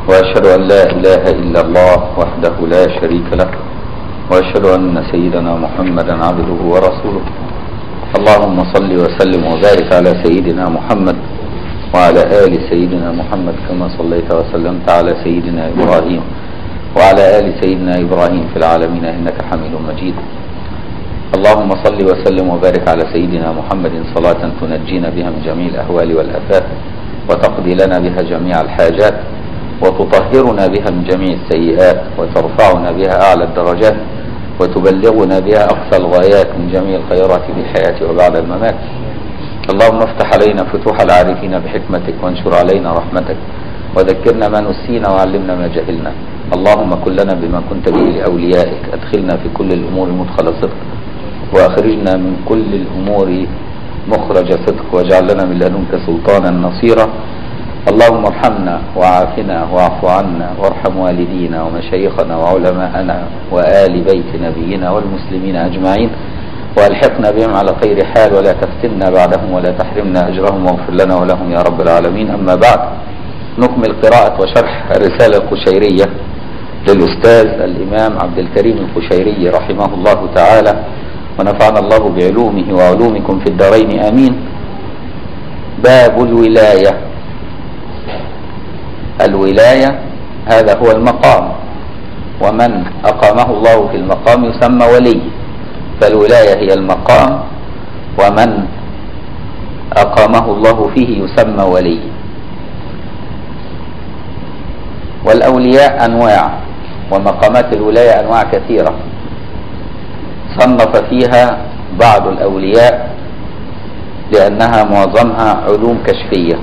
وأشهد أن لا إله إلا الله وحده لا شريك له، وأشهد أن سيدنا محمدا عبده ورسوله. اللهم صل وسلم وبارك على سيدنا محمد وعلى آل سيدنا محمد كما صليت وسلمت على سيدنا إبراهيم وعلى آل سيدنا إبراهيم في العالمين إنك حميد مجيد. اللهم صل وسلم وبارك على سيدنا محمد صلاة تنجينا بها من جميع الأهوال والآفات، وتقضي لنا بها جميع الحاجات، وتطهرنا بها من جميع السيئات، وترفعنا بها أعلى الدرجات، وتبلغنا بها أقصى الغايات من جميع الخيرات في الحياة وبعد الممات. اللهم افتح علينا فتوح العارفين بحكمتك، وانشر علينا رحمتك، وذكرنا ما نسينا وعلمنا ما جهلنا. اللهم كن لنا بما كنت به لأوليائك، أدخلنا في كل الأمور مدخل صدق، وأخرجنا من كل الأمور مخرج صدق، واجعل لنا من لدنك سلطانا نصيرا. اللهم ارحمنا وعافنا واعف عنا، وارحم والدينا ومشايخنا وعلماءنا وآل بيت نبينا والمسلمين أجمعين، والحقنا بهم على خير حال، ولا تفتنا بعدهم ولا تحرمنا أجرهم، واغفر لنا ولهم يا رب العالمين. أما بعد، نكمل قراءة وشرح الرسالة القشيرية للأستاذ الإمام عبد الكريم القشيري رحمه الله تعالى، ونفعنا الله بعلومه وعلومكم في الدارين آمين. باب الولاية. الولاية هذا هو المقام، ومن أقامه الله في المقام يسمى ولي، فالولاية هي المقام، ومن أقامه الله فيه يسمى ولي. والأولياء أنواع، ومقامات الولاية أنواع كثيرة، صنف فيها بعض الأولياء لأنها معظمها علوم كشفية.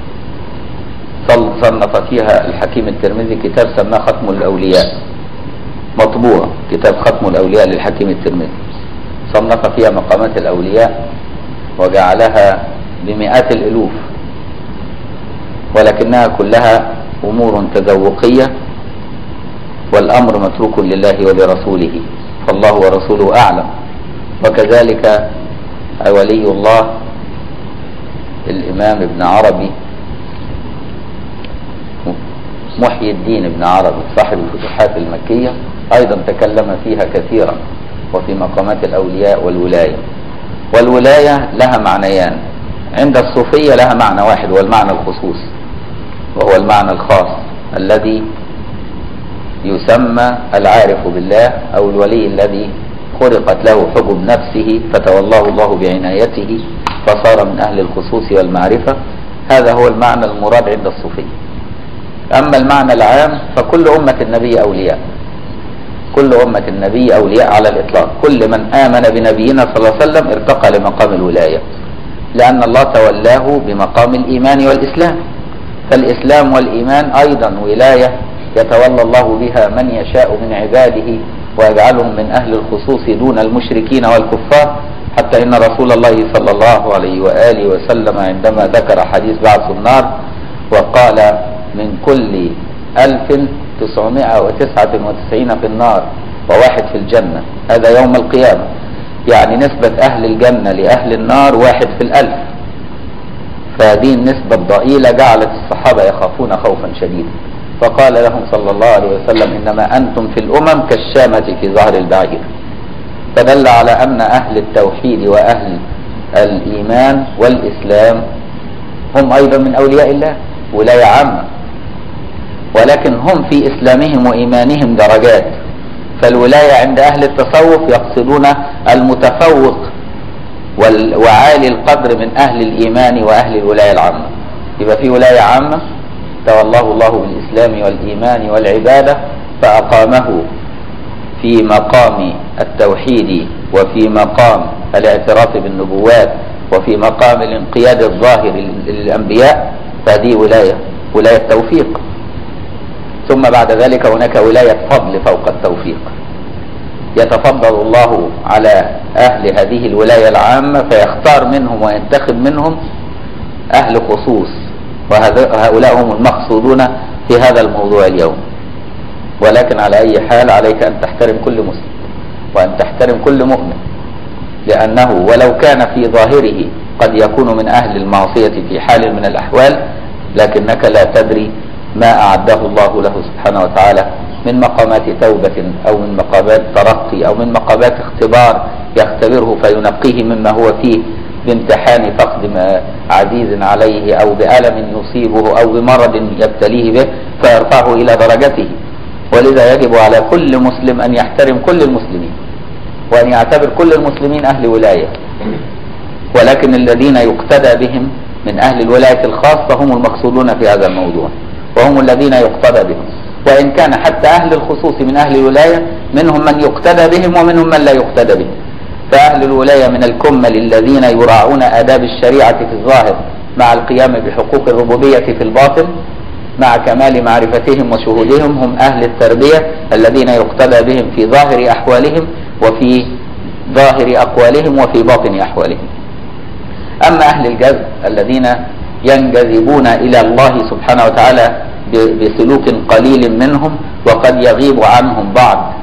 صنف فيها الحكيم الترمذي كتاب سماه ختم الأولياء، مطبوع كتاب ختم الأولياء للحكيم الترمذي، صنف فيها مقامات الأولياء وجعلها بمئات الألوف، ولكنها كلها أمور تذوقية، والأمر متروك لله ولرسوله، فالله ورسوله أعلم. وكذلك ولي الله الإمام ابن عربي، محي الدين ابن عربي صاحب الفتوحات المكية، أيضا تكلم فيها كثيرا، وفي مقامات الأولياء والولاية. والولاية لها معنيان، عند الصوفية لها معنى واحد، والمعنى الخصوص، وهو المعنى الخاص الذي يسمى العارف بالله، أو الولي الذي خرقت له حجب نفسه فتولاه الله بعنايته فصار من أهل الخصوص والمعرفة. هذا هو المعنى المراد عند الصوفية. أما المعنى العام فكل أمة النبي أولياء، كل أمة النبي أولياء على الإطلاق، كل من آمن بنبينا صلى الله عليه وسلم ارتقى لمقام الولاية، لأن الله تولاه بمقام الإيمان والإسلام، فالإسلام والإيمان أيضا ولاية يتولى الله بها من يشاء من عباده، ويجعلهم من أهل الخصوص دون المشركين والكفار. حتى إن رسول الله صلى الله عليه وآله وسلم عندما ذكر حديث بعث النار وقال من كل 1999 في النار وواحد في الجنة، هذا يوم القيامة، يعني نسبة أهل الجنة لأهل النار 1 في 1000. فهذه النسبة الضئيلة جعلت الصحابة يخافون خوفا شديدا، فقال لهم صلى الله عليه وسلم إنما أنتم في الأمم كالشامة في ظهر البعير، فدل على أن أهل التوحيد وأهل الإيمان والإسلام هم أيضا من أولياء الله، ولاية عامة، ولكن هم في إسلامهم وإيمانهم درجات. فالولاية عند أهل التصوف يقصدون المتفوق وعالي القدر من أهل الإيمان وأهل الولاية العامة. يبقى في ولاية عامة تولاه الله بالإسلام والإيمان والعبادة، فأقامه في مقام التوحيد، وفي مقام الاعتراف بالنبوات، وفي مقام الانقياد الظاهر للأنبياء، فهذه ولاية توفيق. ثم بعد ذلك هناك ولاية فضل فوق التوفيق، يتفضل الله على أهل هذه الولاية العامة فيختار منهم وينتخب منهم أهل خصوص، وهؤلاء هم المقصودون في هذا الموضوع اليوم. ولكن على أي حال عليك أن تحترم كل مسلم، وأن تحترم كل مؤمن، لأنه ولو كان في ظاهره قد يكون من أهل المعصية في حال من الأحوال، لكنك لا تدري ما أعده الله له سبحانه وتعالى من مقامات توبة أو من مقامات ترقي أو من مقامات اختبار يختبره فينقيه مما هو فيه بامتحان فقد عزيز عليه أو بألم يصيبه أو بمرض يبتليه به فيرفعه إلى درجته. ولذا يجب على كل مسلم أن يحترم كل المسلمين وأن يعتبر كل المسلمين أهل ولاية، ولكن الذين يقتدى بهم من أهل الولاية الخاصة هم المقصودون في هذا الموضوع، وهم الذين يقتدى بهم. وإن كان حتى أهل الخصوص من أهل الولاية منهم من يقتدى بهم ومنهم من لا يقتدى بهم. فأهل الولاية من الكمل الذين يراعون آداب الشريعة في الظاهر مع القيام بحقوق الربوبية في الباطن مع كمال معرفتهم وشهودهم، هم أهل التربية الذين يقتدى بهم في ظاهر أحوالهم وفي ظاهر أقوالهم وفي باطن أحوالهم. أما أهل الجذب الذين ينجذبون إلى الله سبحانه وتعالى بسلوك قليل منهم وقد يغيب عنهم بعض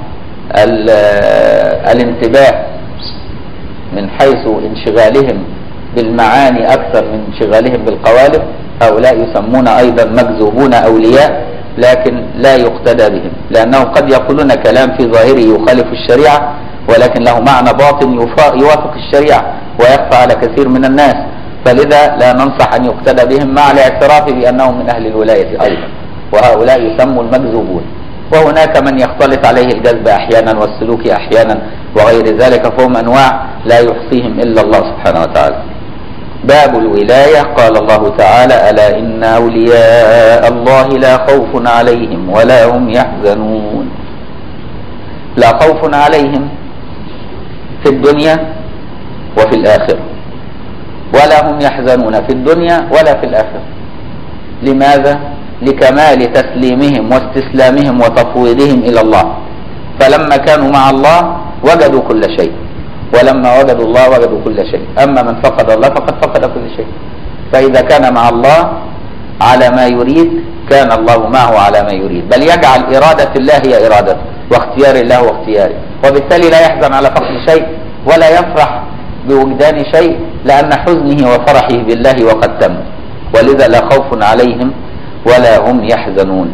الانتباه من حيث انشغالهم بالمعاني أكثر من انشغالهم بالقوالب، هؤلاء يسمون أيضا مجذوبون أولياء، لكن لا يقتدى بهم، لأنهم قد يقولون كلام في ظاهره يخالف الشريعة ولكن له معنى باطن يوافق الشريعة ويخفى على كثير من الناس. فلذا لا ننصح أن يقتدى بهم مع الاعتراف بأنهم من أهل الولاية أيضا، وهؤلاء يسموا المجذوبون. وهناك من يختلط عليه الجذب أحيانا والسلوك أحيانا وغير ذلك، فهم أنواع لا يحصيهم إلا الله سبحانه وتعالى. باب الولاية. قال الله تعالى: ألا إن أولياء الله لا خوف عليهم ولا هم يحزنون. لا خوف عليهم في الدنيا وفي الآخرة، ولا هم يحزنون في الدنيا ولا في الآخرة. لماذا؟ لكمال تسليمهم واستسلامهم وتفويضهم إلى الله. فلما كانوا مع الله وجدوا كل شيء، ولما وجدوا الله وجدوا كل شيء. أما من فقد الله فقد فقد كل شيء. فإذا كان مع الله على ما يريد كان الله معه على ما يريد، بل يجعل إرادة الله هي إرادته واختيار الله هو اختياره، وبالتالي لا يحزن على فقد شيء ولا يفرح بوجدان شيء، لأن حزنه وفرحه بالله وقد تم. ولذا لا خوف عليهم ولا هم يحزنون.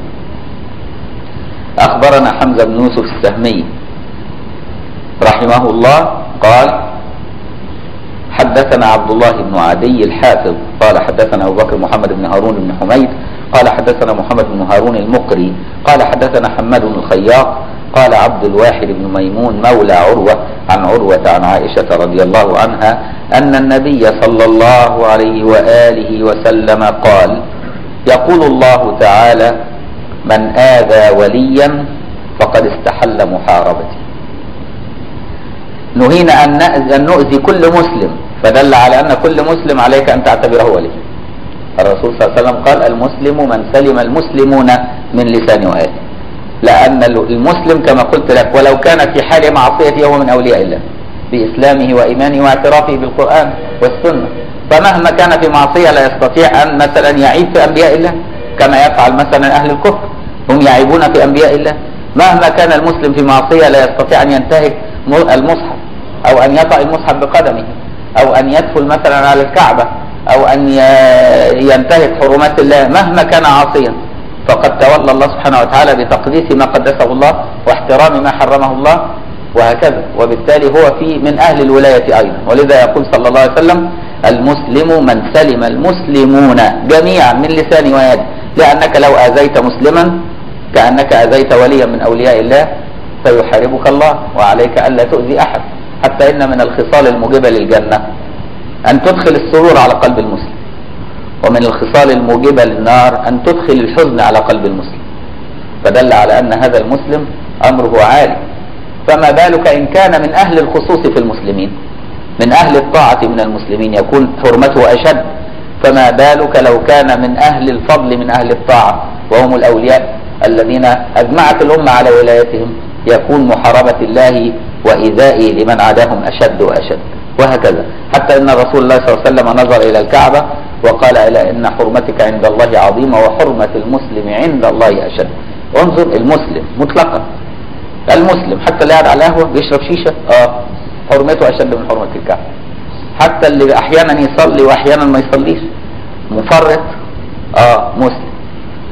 أخبرنا حمزة بن يوسف السهمي رحمه الله قال: حدثنا عبد الله بن عدي الحافظ قال حدثنا أبو بكر محمد بن هارون بن حميد قال حدثنا محمد بن هارون المقري قال حدثنا حماد بن الخياط قال عبد الواحد بن ميمون مولى عروة عن عروة عن عائشة رضي الله عنها أن النبي صلى الله عليه وآله وسلم قال: يقول الله تعالى: من آذى وليا فقد استحل محاربتي. نهينا أن نؤذي كل مسلم، فدل على أن كل مسلم عليك أن تعتبره ولي. الرسول صلى الله عليه وسلم قال: المسلم من سلم المسلمون من لسان ويده، لأن المسلم كما قلت لك ولو كان في حال معصيته هو من أولياء الله بإسلامه وإيمانه واعترافه بالقرآن والسنة. فمهما كان في معصية لا يستطيع أن مثلا يعيب في أنبياء الله كما يفعل مثلا أهل الكفر، هم يعيبون في أنبياء الله. مهما كان المسلم في معصية لا يستطيع أن ينتهك المصحف أو أن يطأ المصحف بقدمه أو أن يدخل مثلا على الكعبة أو أن ينتهك حرمات الله. مهما كان عاصيا فقد تولى الله سبحانه وتعالى بتقديس ما قدسه الله واحترام ما حرمه الله وهكذا، وبالتالي هو من أهل الولاية أيضا. ولذا يقول صلى الله عليه وسلم: المسلم من سلم المسلمون جميعا من لسان ويد، لأنك لو آذيت مسلما كأنك آذيت وليا من أولياء الله فيحاربك الله، وعليك ألا تؤذي أحد. حتى إن من الخصال الموجبة للجنة أن تدخل السرور على قلب المسلم، ومن الخصال الموجبة للنار أن تدخل الحزن على قلب المسلم. فدل على أن هذا المسلم أمره عالي، فما بالك إن كان من أهل الخصوص في المسلمين، من أهل الطاعة من المسلمين يكون حرمته أشد، فما بالك لو كان من أهل الفضل من أهل الطاعة وهم الأولياء الذين أجمعت الأمة على ولايتهم، يكون محاربة الله وإيذائه لمن عاداهم أشد وأشد، وهكذا. حتى إن رسول الله صلى الله عليه وسلم نظر إلى الكعبة وقال: إلى إن حرمتك عند الله عظيمة وحرمة المسلم عند الله أشد. انظر، المسلم مطلقا، المسلم حتى اللي قاعد على القهوة بيشرب شيشة حرمته أشد من حرمة الكعبة. حتى اللي أحيانا يصلي وأحيانا ما يصليش، مفرط مسلم.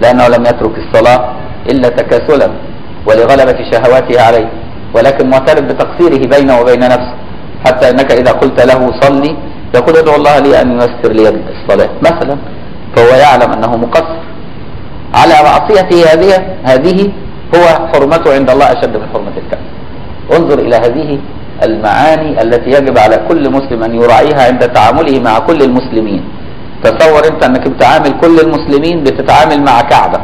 لأنه لم يترك الصلاة إلا تكاسلا ولغلبة شهواته عليه، ولكن معترف بتقصيره بينه وبين نفسه، حتى إنك إذا قلت له صلي يقول ادعو الله لي أن ييسر لي الصلاة مثلا، فهو يعلم أنه مقصر على معصيته هذه هو حرمته عند الله أشد من حرمة الكعبة. انظر إلى هذه المعاني التي يجب على كل مسلم أن يراعيها عند تعامله مع كل المسلمين. تصور أنت أنك بتعامل كل المسلمين، بتتعامل مع كعبة،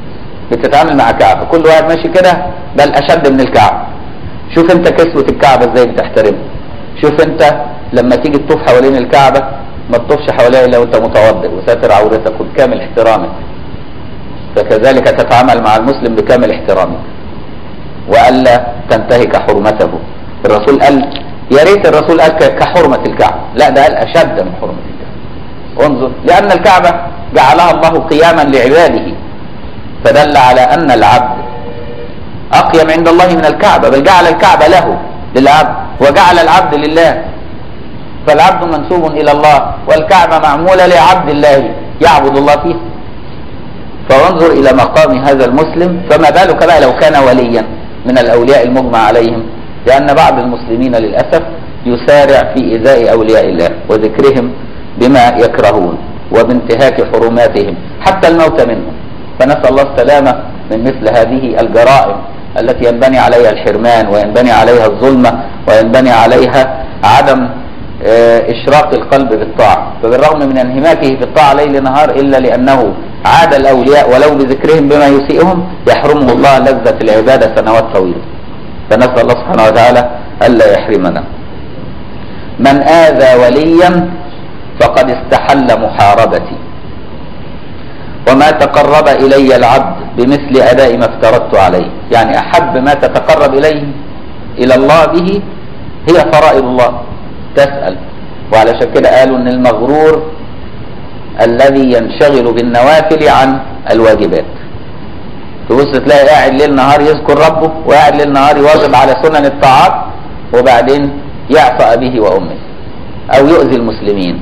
كل واحد ماشي كده بل أشد من الكعبة. شوف أنت كسوة الكعبة إزاي بتحترمها. شوف أنت لما تيجي تطوف حوالين الكعبة ما تطوفش حواليها إلا وأنت متوضئ وساتر عورتك وبكامل احترامك، فكذلك تتعامل مع المسلم بكامل احترامك وألا تنتهك حرمته. الرسول قال يا ريت الرسول قال كحرمة الكعبة، لا ده قال أشد من حرمة الكعبة. انظر، لأن الكعبة جعلها الله قياما لعباده، فدل على أن العبد أقيم عند الله من الكعبة، بل جعل الكعبة له للعبد وجعل العبد لله، فالعبد منسوب إلى الله والكعبة معمولة لعبد الله يعبد الله فيه. فانظر إلى مقام هذا المسلم، فما بالك بقى لو كان وليا من الأولياء المجمع عليهم، لأن بعض المسلمين للأسف يسارع في إيذاء أولياء الله وذكرهم بما يكرهون وبانتهاك حرماتهم حتى الموت منهم. فنسأل الله السلامة من مثل هذه الجرائم التي ينبني عليها الحرمان وينبني عليها الظلمة وينبني عليها عدم إشراق القلب بالطاعة. فبالرغم من انهماكه في الطاعة ليل نهار إلا لأنه عاد الأولياء ولو بذكرهم بما يسيئهم يحرمه الله لذة العبادة سنوات طويلة. فنسأل الله سبحانه وتعالى ألا يحرمنا. من آذى وليا فقد استحل محاربتي، وما تقرب إلي العبد بمثل أداء ما افترضت عليه. يعني أحب ما تتقرب إليه إلى الله به هي فرائض الله. تسأل، وعلشان كده قالوا إن المغرور الذي ينشغل بالنوافل عن الواجبات. تبص تلاقي قاعد ليل نهار يذكر ربه وقاعد ليل نهار يواظب على سنن الطاعات، وبعدين يعصى أبيه وأمه أو يؤذي المسلمين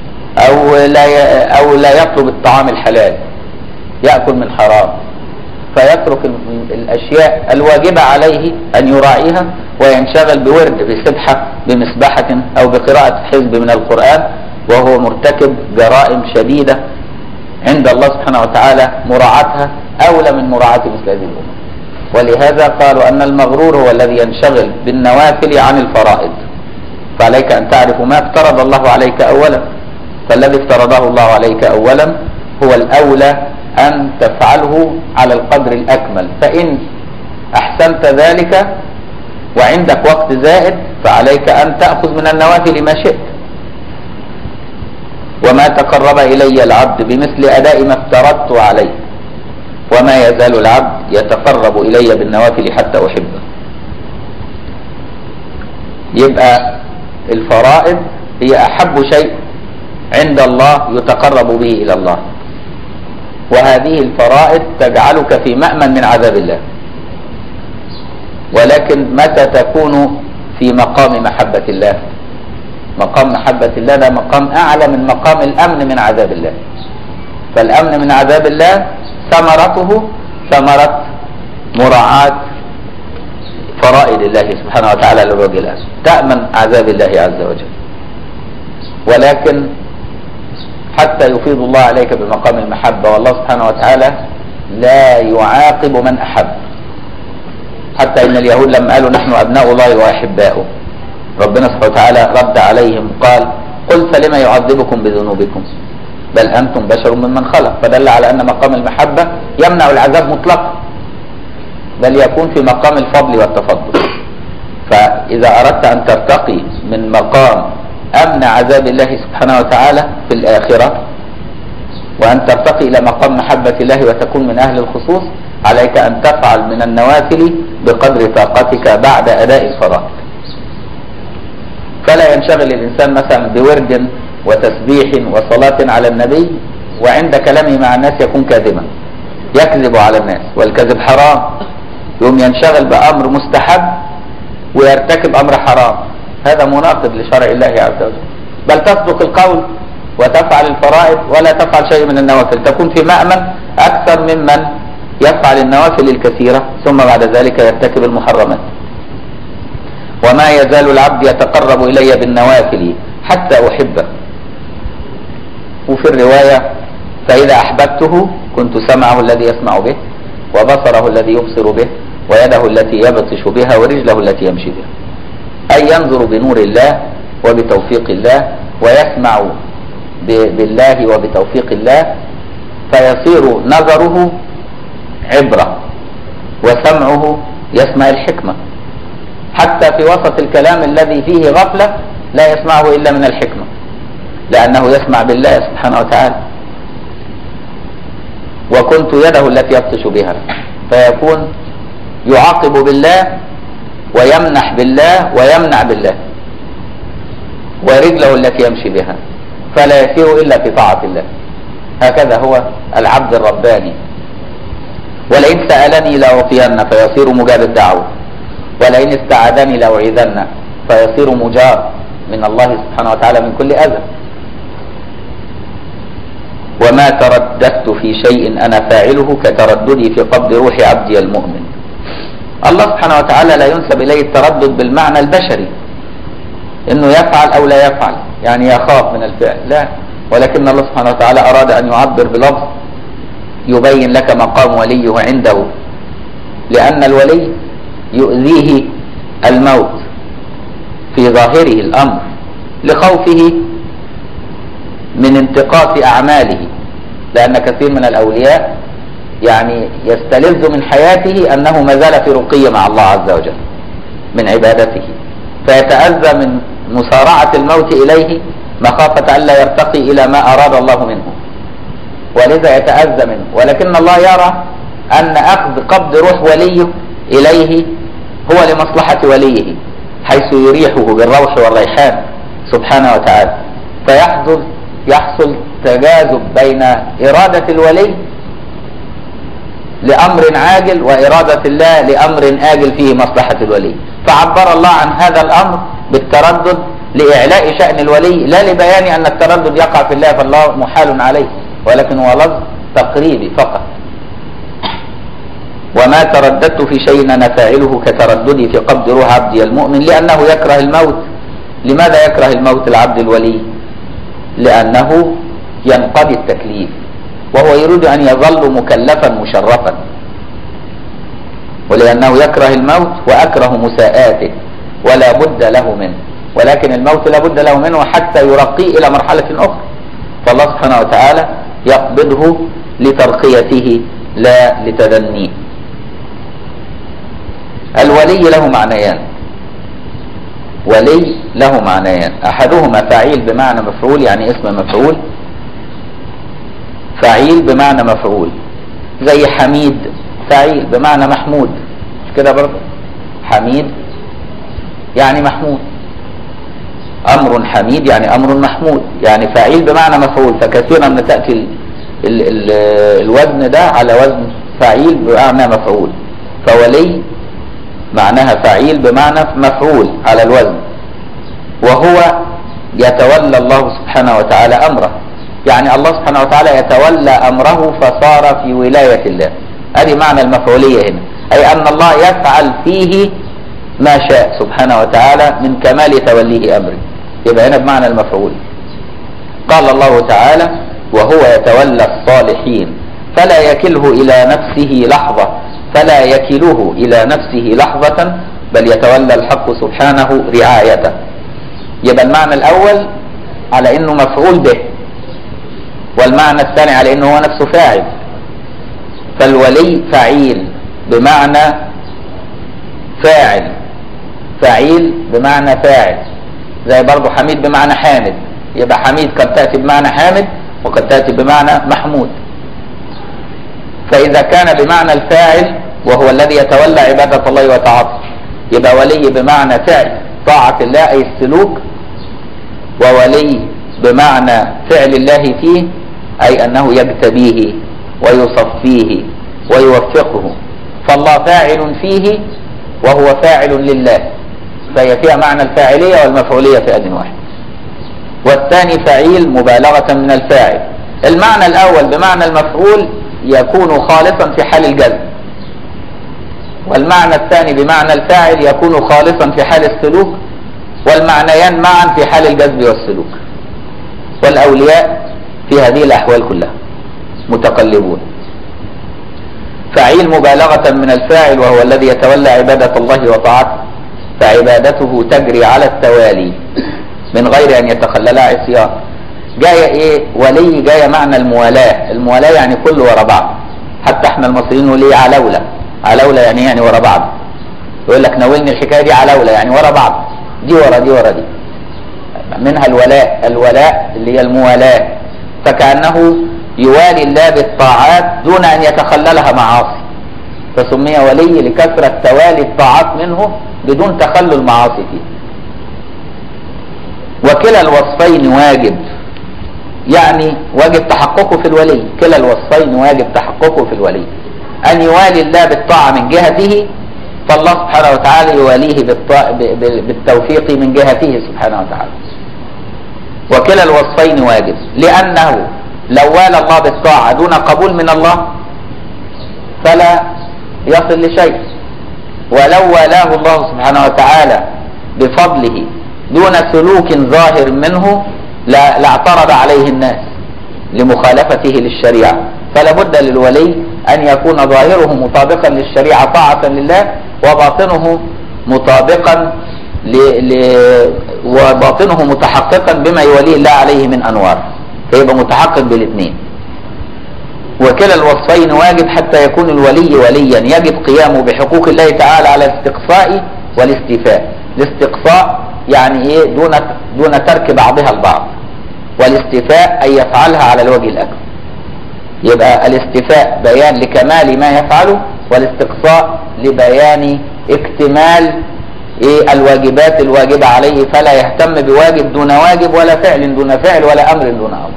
أو لا يطلب الطعام الحلال، يأكل من حرام، فيترك الأشياء الواجبة عليه أن يراعيها وينشغل بورد بسبحة بمسبحة أو بقراءة حزب من القرآن، وهو مرتكب جرائم شديدة عند الله سبحانه وتعالى مراعاتها أولى من مراعاة مثل هذه الأمور. ولهذا قالوا أن المغرور هو الذي ينشغل بالنوافل عن الفرائض. فعليك أن تعرف ما افترض الله عليك أولا، فالذي افترضه الله عليك أولا هو الأولى أن تفعله على القدر الأكمل. فإن أحسنت ذلك وعندك وقت زائد فعليك أن تأخذ من النوافل ما شئت. وما تقرب إلي العبد بمثل أداء ما افترضت عليه، وما يزال العبد يتقرب إلي بالنوافل حتى أحبه. يبقى الفرائض هي أحب شيء عند الله يتقرب به إلى الله، وهذه الفرائض تجعلك في مأمن من عذاب الله. ولكن متى تكون في مقام محبة الله؟ مقام محبة الله ده مقام أعلى من مقام الأمن من عذاب الله. فالأمن من عذاب الله ثمرته ثمرة مراعاة فرائض الله سبحانه وتعالى للرجل، تأمن عذاب الله عز وجل. ولكن حتى يفيض الله عليك بمقام المحبة، والله سبحانه وتعالى لا يعاقب من أحب. حتى إن اليهود لما قالوا نحن أبناء الله وأحباؤه، ربنا سبحانه وتعالى رد عليهم قال قل فلما يعذبكم بذنوبكم بل أنتم بشر ممن خلق. فدل على أن مقام المحبة يمنع العذاب مطلقا، بل يكون في مقام الفضل والتفضل. فإذا أردت أن ترتقي من مقام أمن عذاب الله سبحانه وتعالى في الآخرة وأن ترتقي إلى مقام محبة الله وتكون من أهل الخصوص، عليك أن تفعل من النوافل بقدر طاقتك بعد أداء الفرائض. فلا ينشغل الإنسان مثلا بورد وتسبيح وصلاة على النبي وعند كلامه مع الناس يكون كاذبا، يكذب على الناس، والكذب حرام، يوم ينشغل بأمر مستحب ويرتكب أمر حرام، هذا مناقض لشرع الله عز وجل. بل تصدق القول وتفعل الفرائض ولا تفعل شيء من النوافل، تكون في مأمن أكثر ممن يفعل النوافل الكثيرة ثم بعد ذلك يرتكب المحرمات. وما يزال العبد يتقرب إلي بالنوافل حتى أحبه. وفي الرواية فإذا أحببته كنت سمعه الذي يسمع به وبصره الذي يبصر به ويده التي يبطش بها ورجله التي يمشي بها. أي ينظر بنور الله وبتوفيق الله ويسمع بالله وبتوفيق الله، فيصير نظره عبرة وسمعه يسمع الحكمة، حتى في وسط الكلام الذي فيه غفلة لا يسمعه إلا من الحكمة، لأنه يسمع بالله سبحانه وتعالى. وكنت يده التي يبطش بها، فيكون يعاقب بالله ويمنح بالله ويمنع بالله، ورجله التي يمشي بها، فلا يسير إلا في طاعة الله. هكذا هو العبد الرباني. ولئن سألني لأعطين فيصير مجاب الدعوة، ولئن استعاذني لأعيذن فيصير مجار من الله سبحانه وتعالى من كل أذى. وما ترددت في شيء أنا فاعله كترددي في قبض روح عبدي المؤمن. الله سبحانه وتعالى لا ينسب إليه التردد بالمعنى البشري إنه يفعل أو لا يفعل، يعني يخاف من الفعل، لا، ولكن الله سبحانه وتعالى أراد أن يعبر بلفظ يبين لك مقام وليه عنده، لأن الولي يؤذيه الموت في ظاهره الأمر لخوفه من انتقاص أعماله، لأن كثير من الأولياء يعني يستلذ من حياته أنه ما زال في رقي مع الله عز وجل من عبادته، فيتأذى من مسارعة الموت إليه مخافة ألا يرتقي إلى ما أراد الله منه، ولذا يتأذى منه. ولكن الله يرى أن أخذ قبض روح وليه إليه هو لمصلحة وليه، حيث يريحه بالروح والريحان سبحانه وتعالى، فيحصل تجاذب بين إرادة الولي لأمر عاجل وإرادة الله لأمر آجل فيه مصلحة الولي، فعبر الله عن هذا الأمر بالتردد لإعلاء شأن الولي، لا لبيان أن التردد يقع في الله فالله محال عليه، ولكن هو لفظ تقريبي فقط. وما ترددت في شيء أنا فاعله كترددي في قبض روح عبدي المؤمن، لأنه يكره الموت. لماذا يكره الموت العبد الولي؟ لأنه ينقضي التكليف وهو يريد أن يظل مكلفا مشرفا، ولأنه يكره الموت وأكره مساءاته ولا بد له منه، ولكن الموت لا بد له منه حتى يرقيه إلى مرحلة أخرى، فالله سبحانه وتعالى يقبضه لترقيته لا لتدنيه. الولي له معنيان، ولي له معنيان، أحدهما فعيل بمعنى مفعول، يعني اسم مفعول، فعيل بمعنى مفعول، زي حميد فعيل بمعنى محمود، مش كده برضه؟ حميد يعني محمود، أمر حميد يعني أمر محمود، يعني فعيل بمعنى مفعول. فكثيرا ما تأتي الوزن ده على وزن فعيل بمعنى مفعول، فولي معناها فعيل بمعنى مفعول على الوزن، وهو يتولى الله سبحانه وتعالى أمره، يعني الله سبحانه وتعالى يتولى أمره فصار في ولاية الله. هذه معنى المفعولية هنا، أي أن الله يفعل فيه ما شاء سبحانه وتعالى من كمال توليه أمره، يبقى هنا بمعنى المفعول. قال الله تعالى وهو يتولى الصالحين فلا يكله إلى نفسه لحظة، فلا يكله إلى نفسه لحظة بل يتولى الحق سبحانه رعايته. يبقى المعنى الأول على أنه مفعول به، والمعنى الثاني على أنه هو نفسه فاعل. فالولي فعيل بمعنى فاعل، فعيل بمعنى فاعل، زي برضه حميد بمعنى حامد، يبقى حميد قد تأتي بمعنى حامد وقد تأتي بمعنى محمود. فإذا كان بمعنى الفاعل وهو الذي يتولى عبادة الله وطاعته يبقى ولي بمعنى فعل طاعة الله أي السلوك، وولي بمعنى فعل الله فيه أي أنه يجتبيه ويصفيه ويوفقه، فالله فاعل فيه وهو فاعل لله، فهي فيها معنى الفاعلية والمفعولية في أذن واحد. والثاني فعيل مبالغة من الفاعل. المعنى الأول بمعنى المفعول يكون خالصا في حال الجذب، والمعنى الثاني بمعنى الفاعل يكون خالصا في حال السلوك، والمعنيان معا في حال الجذب والسلوك. والأولياء في هذه الأحوال كلها متقلبون. فعيل مبالغة من الفاعل وهو الذي يتولى عبادة الله وطاعته، فعبادته تجري على التوالي من غير أن يتخللها عصيان. جاية إيه؟ ولي جاية معنى الموالاة. الموالاة يعني كله ورا بعض، حتى احنا المصريين نقول ايه؟ علولة. علولة يعني ورا بعض. يقول لك ناولني الحكاية دي علولة، يعني ورا بعض، دي ورا دي ورا دي. منها الولاء. الولاء اللي هي الموالاة، فكأنه يوالي الله بالطاعات دون أن يتخللها معاصي، فسمي ولي لكثرة توالي الطاعات منه بدون تخلل معاصي فيه. وكلا الوصفين واجب، يعني واجب تحققه في الولي. كلا الوصفين واجب تحققه في الولي، أن يوالي الله بالطاعة من جهته، فالله سبحانه وتعالى يواليه بالتوفيق من جهته سبحانه وتعالى. وكلا الوصفين واجب، لأنه لو والى الله بالطاعة دون قبول من الله فلا يصل لشيء، ولو والاه الله سبحانه وتعالى بفضله دون سلوك ظاهر منه لاعترض عليه الناس لمخالفته للشريعة. فلا بد للولي أن يكون ظاهره مطابقا للشريعة طاعة لله، وباطنه مطابقا وباطنه متحققا بما يوليه الله عليه من أنوار، فيبقى متحقق بالاثنين. وكلا الوصفين واجب حتى يكون الولي وليا يجب قيامه بحقوق الله تعالى على الاستقصاء والاستيفاء. الاستقصاء يعني ايه؟ دون ترك بعضها البعض، والاستيفاء أن يفعلها على الوجه الأكمل. يبقى الاستيفاء بيان لكمال ما يفعله، والاستقصاء لبيان اكتمال الواجبات الواجبة عليه، فلا يهتم بواجب دون واجب، ولا فعل دون فعل، ولا أمر دون أمر.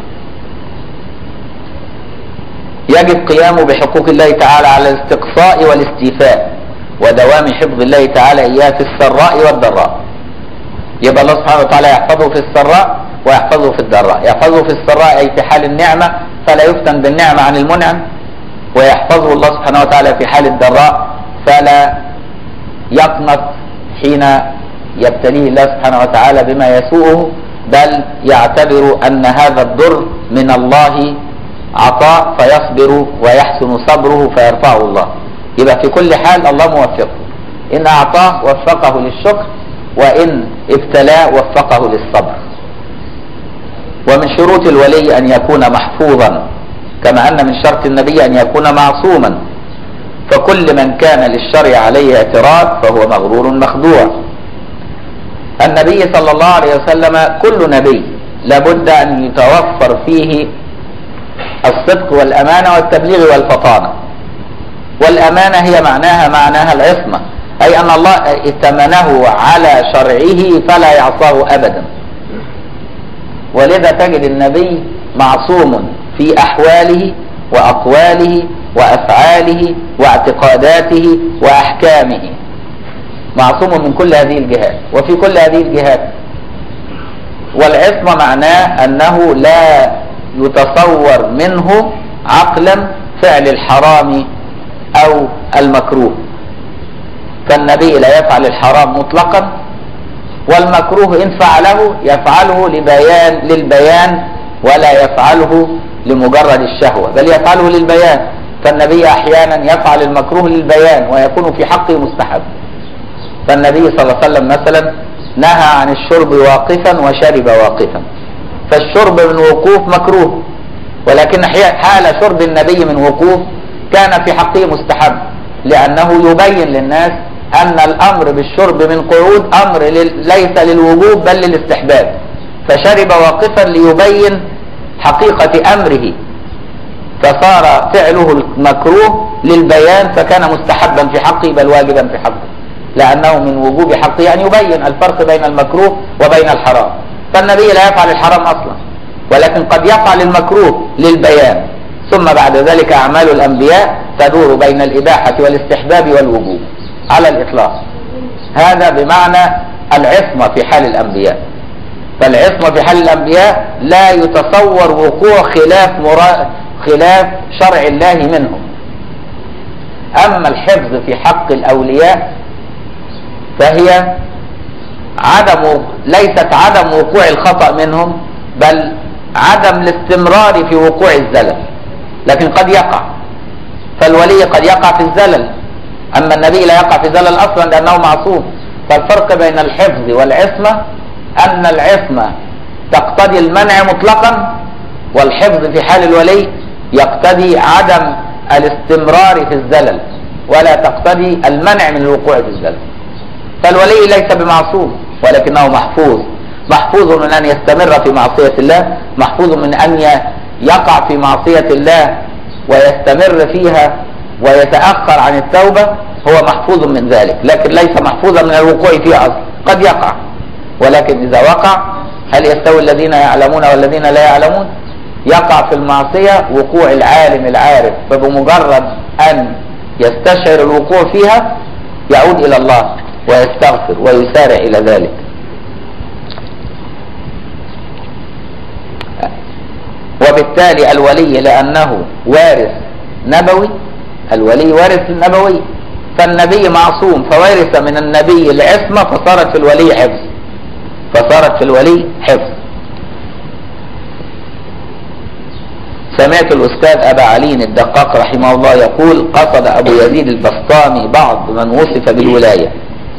يجب قيامه بحقوق الله تعالى على الاستقصاء والاستيفاء، ودوام حفظ الله تعالى إياه في السراء والضراء. يبقى الله سبحانه وتعالى يحفظه في السراء ويحفظه في الضراء. يحفظه في السراء أي في حال النعمة فلا يفتن بالنعمة عن المنعم، ويحفظه الله سبحانه وتعالى في حال الضراء فلا يقنط حين يبتليه الله سبحانه وتعالى بما يسوءه، بل يعتبر أن هذا الضر من الله عطاء فيصبر ويحسن صبره فيرفعه الله. يبقى في كل حال الله موفقه، إن أعطاه وفقه للشكر، وإن ابتلاه وفقه للصبر. ومن شروط الولي أن يكون محفوظا، كما أن من شرط النبي أن يكون معصوما، فكل من كان للشرع عليه اعتراض فهو مغرور مخدوع. النبي صلى الله عليه وسلم كل نبي لابد أن يتوفر فيه الصدق والأمانة والتبليغ والفطانة. والأمانة هي معناها العصمة، أي أن الله ائتمنه على شرعه فلا يعصاه أبدا. ولذا تجد النبي معصوم في أحواله وأقواله وأفعاله واعتقاداته وأحكامه، معصوم من كل هذه الجهات وفي كل هذه الجهات. والعصمة معناه أنه لا يتصور منه عقلا فعل الحرام أو المكروه، فالنبي لا يفعل الحرام مطلقا، والمكروه إن فعله يفعله للبيان ولا يفعله لمجرد الشهوة، بل يفعله للبيان. فالنبي أحيانا يفعل المكروه للبيان ويكون في حقه مستحب. فالنبي صلى الله عليه وسلم مثلا نهى عن الشرب واقفا وشرب واقفا، فالشرب من وقوف مكروه، ولكن حال شرب النبي من وقوف كان في حقه مستحب، لأنه يبين للناس أن الأمر بالشرب من قعود أمر ليس للوجوب بل للاستحباب، فشرب واقفا ليبين حقيقة أمره، فصار فعله المكروه للبيان فكان مستحبا في حقه بل واجبا في حقه، لأنه من وجوب حقه أن يبين الفرق بين المكروه وبين الحرام. فالنبي لا يفعل الحرام أصلا، ولكن قد يفعل المكروه للبيان، ثم بعد ذلك أعمال الأنبياء تدور بين الإباحة والاستحباب والوجوب على الإطلاق. هذا بمعنى العصمة في حال الأنبياء. فالعصمة في حال الأنبياء لا يتصور وقوع خلاف شرع الله منهم. أما الحفظ في حق الأولياء فهي ليست عدم وقوع الخطأ منهم، بل عدم الاستمرار في وقوع الزلل، لكن قد يقع، فالولي قد يقع في الزلل، أما النبي لا يقع في زلل أصلا لأنه معصوم. فالفرق بين الحفظ والعصمة أن العصمة تقتضي المنع مطلقا، والحفظ في حال الولي يقتضي عدم الاستمرار في الزلل ولا تقتضي المنع من الوقوع في الزلل. فالولي ليس بمعصوم ولكنه محفوظ من أن يستمر في معصية الله، محفوظ من أن يقع في معصية الله ويستمر فيها ويتأخر عن التوبة، هو محفوظ من ذلك، لكن ليس محفوظا من الوقوع فيها أصلا. قد يقع، ولكن إذا وقع هل يستوي الذين يعلمون والذين لا يعلمون؟ يقع في المعصية وقوع العالم العارف، فبمجرد أن يستشعر الوقوع فيها يعود إلى الله ويستغفر ويسارع إلى ذلك. وبالتالي الولي لأنه وارث نبوي، الولي وارث النبوي، فالنبي معصوم فوارث من النبي العصمة، فصارت في الولي حفظ. سمعت الأستاذ أبا علي الدقاق رحمه الله يقول: قصد أبو يزيد البسطامي بعض من وصف بالولاية،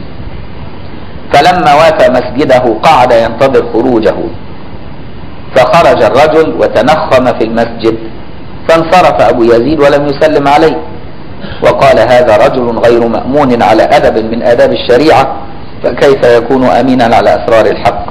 فلما وافى مسجده قعد ينتظر خروجه، فخرج الرجل وتنخم في المسجد، فانصرف أبو يزيد ولم يسلم عليه، وقال: هذا رجل غير مأمون على أدب من آداب الشريعة، فكيف يكون أمينا على أسرار الحق؟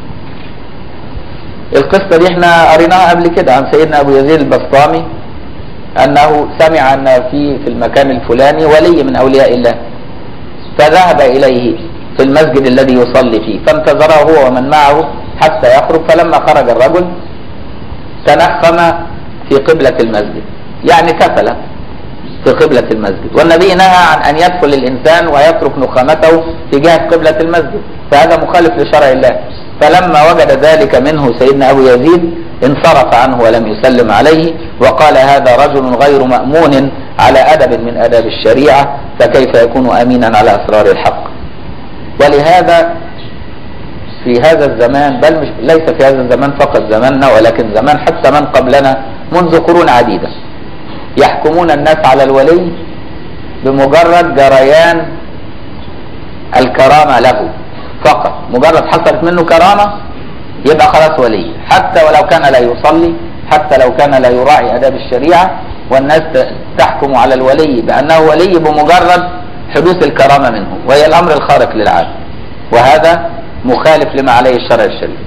القصة دي احنا قريناها قبل كده عن سيدنا أبو يزيد البسطامي، أنه سمع أن في المكان الفلاني ولي من أولياء الله، فذهب إليه في المسجد الذي يصلي فيه، فانتظره هو ومن معه حتى يخرج، فلما خرج الرجل تنخم في قبلة المسجد، يعني كفل في قبلة المسجد، والنبي نهى عن أن يدخل الإنسان ويترك نخامته في جهة قبلة المسجد، فهذا مخالف لشرع الله. فلما وجد ذلك منه سيدنا أبو يزيد انصرف عنه ولم يسلم عليه، وقال: هذا رجل غير مأمون على أدب من آداب الشريعة، فكيف يكون أمينا على أسرار الحق؟ ولهذا في هذا الزمان، بل مش ليس في هذا الزمان فقط، زماننا ولكن زمان حتى من قبلنا منذ قرون عديدة، يحكمون الناس على الولي بمجرد جريان الكرامة له فقط، مجرد حصلت منه كرامة يبقى خلاص ولي، حتى ولو كان لا يصلي، حتى لو كان لا يراعي آداب الشريعة، والناس تحكم على الولي بأنه ولي بمجرد حدوث الكرامة منه، وهي الأمر الخارق للعادة، وهذا مخالف لما عليه الشرع الشريف.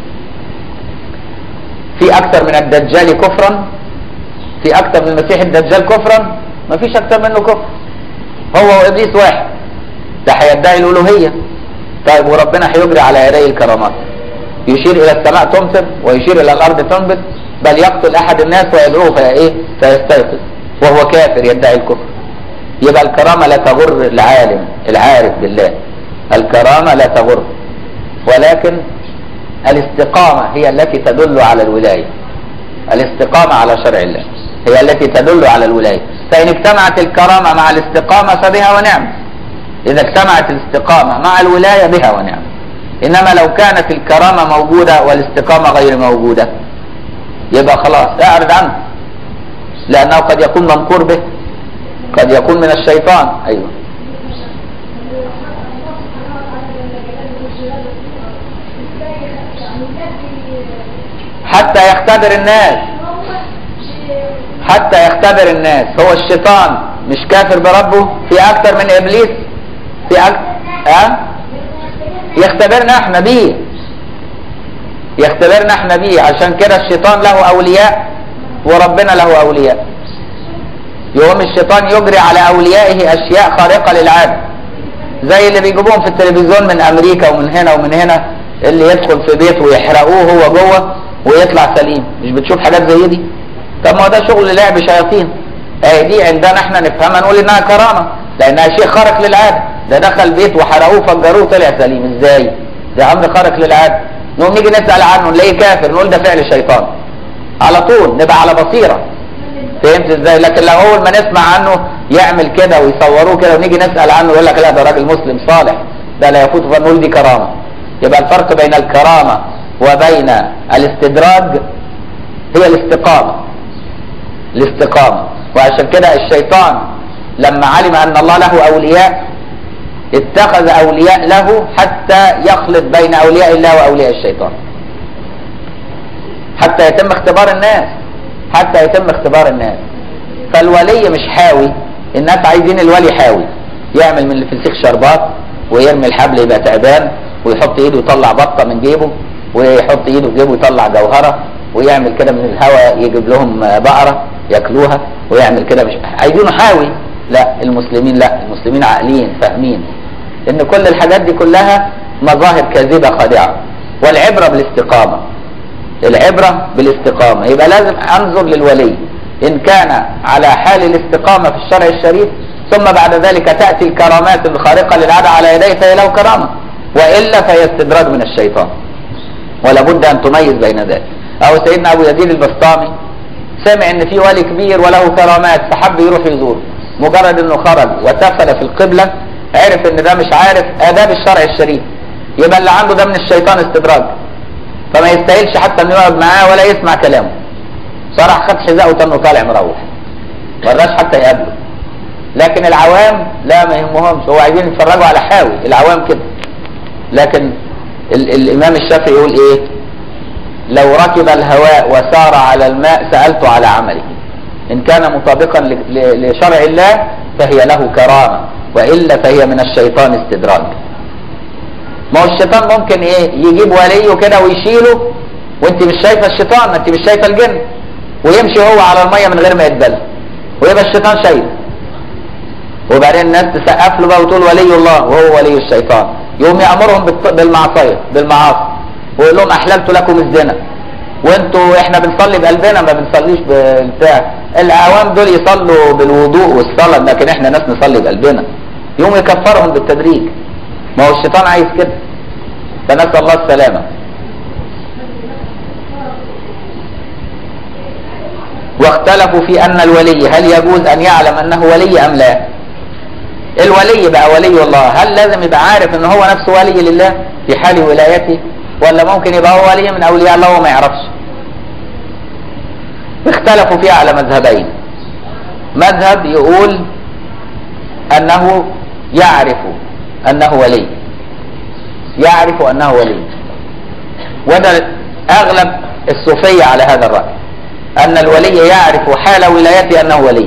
في أكثر من الدجال كفرا، في أكثر من المسيح الدجال كفرا، ما فيش أكثر منه كفر، هو وإبليس واحد، ده هيدعي الألوهية. طيب وربنا هيجري على يديه الكرامات، يشير إلى السماء تمطر ويشير إلى الأرض تنبت، بل يقتل أحد الناس ويدعوه فيستيقظ وهو كافر يدعي الكفر. يبقى الكرامة لا تغر العالم العارف بالله، الكرامة لا تغر، ولكن الاستقامة هي التي تدل على الولاية، الاستقامة على شرع الله هي التي تدل على الولاية. فإن اجتمعت الكرامة مع الاستقامة فبها ونعم، إذا اجتمعت الاستقامة مع الولاية بها ونعم. إنما لو كانت الكرامة موجودة والاستقامة غير موجودة يبقى خلاص اعرض عنه، لأنه قد يكون ممكور به، قد يكون من الشيطان. أيوة، حتى يختبر الناس، حتى يختبر الناس. هو الشيطان مش كافر بربه؟ في أكثر من إبليس، في يختبرنا احنا بيه، يختبرنا احنا بيه. عشان كده الشيطان له أولياء وربنا له أولياء. يوم الشيطان يجري على أوليائه أشياء خارقة للعادة، زي اللي بيجيبوهم في التلفزيون من أمريكا ومن هنا ومن هنا، اللي يدخل في بيت ويحرقوه هو جوه ويطلع سليم. مش بتشوف حاجات زي دي؟ طب ما ده شغل لعب شياطين. دي عندنا احنا نفهمها نقول انها كرامة، لانها شيء خارق للعادة. ده دخل بيت وحرقوه فجروه طلع سليم، ازاي؟ ده امر خارق للعادة. نقوم نيجي نسأل عنه نلاقيه كافر، نقول ده فعل شيطان على طول، نبقى على بصيرة. فهمت ازاي؟ لكن لو اول ما نسمع عنه يعمل كده ويصوروه كده ونيجي نسال عنه يقول لك لا ده راجل مسلم صالح ده لا يفوت، فنقول دي كرامه. يبقى الفرق بين الكرامه وبين الاستدراج هي الاستقامه. الاستقامه. وعشان كده الشيطان لما علم ان الله له اولياء اتخذ اولياء له حتى يخلط بين اولياء الله واولياء الشيطان، حتى يتم اختبار الناس، حتى يتم اختبار الناس. فالولي مش حاوي، الناس عايزين الولي حاوي، يعمل من اللي في الفسيخ شربات ويرمي الحبل يبقى تعبان ويحط ايده يطلع بطه من جيبه ويحط ايده في جيبه يطلع جوهره ويعمل كده من الهواء يجيب لهم بقره ياكلوها ويعمل كده. مش عايزينه حاوي. لا المسلمين لا، المسلمين عاقلين فاهمين ان كل الحاجات دي كلها مظاهر كاذبه خادعه، والعبره بالاستقامه. العبره بالاستقامه. يبقى لازم انظر للولي ان كان على حال الاستقامه في الشرع الشريف، ثم بعد ذلك تاتي الكرامات الخارقه للعاده على يديه فهي له كرامه، والا فهي استدراج من الشيطان. ولا بد ان تميز بين ذلك. او سيدنا ابو يزيد البسطامي سمع ان في ولي كبير وله كرامات فحب يروح يزوره، مجرد انه خرج وتفل في القبله عرف ان ده مش عارف اداب الشرع الشريف، يبقى اللي عنده ده من الشيطان استدراج، فما يستاهلش حتى انه يقعد معاه ولا يسمع كلامه. صراحه خد حذاءه وتنه طالع مروح، ما رضاش حتى يقابله. لكن العوام لا ما يهمهمش، هو عايزين يتفرجوا على حاوي، العوام كده. لكن الامام الشافعي يقول ايه؟ لو ركب الهواء وسار على الماء سألت على عمله، ان كان مطابقا لشرع الله فهي له كرامه، والا فهي من الشيطان استدراج. ما هو الشيطان ممكن ايه يجيب وليه كده ويشيله وانت مش شايفه الشيطان، ما انت مش شايفه الجن، ويمشي هو على الميه من غير ما يتبل ويبقى الشيطان شايف، وبعدين الناس تسقف له بقى وتقول ولي الله وهو ولي الشيطان، يقوم يامرهم بالمعاصي ويقول لهم احللت لكم الزنا، وانتوا احنا بنصلي بقلبنا ما بنصليش بالبتاع. العوام دول يصلوا بالوضوء والصلاه لكن احنا ناس نصلي بقلبنا، يقوم يكفرهم بالتدريج. ما هو الشيطان عايز كده، فنسال الله السلامه. واختلفوا في ان الولي هل يجوز ان يعلم انه ولي ام لا. الولي بقى ولي الله هل لازم يبقى عارف ان هو نفسه ولي لله في حال ولايته، ولا ممكن يبقى هو ولي من اولياء الله وما يعرفش؟ اختلفوا فيها على مذهبين. مذهب يقول انه يعرف انه ولي، يعرف انه ولي، وده اغلب الصوفيه على هذا الراي، ان الولي يعرف حال ولايته انه ولي.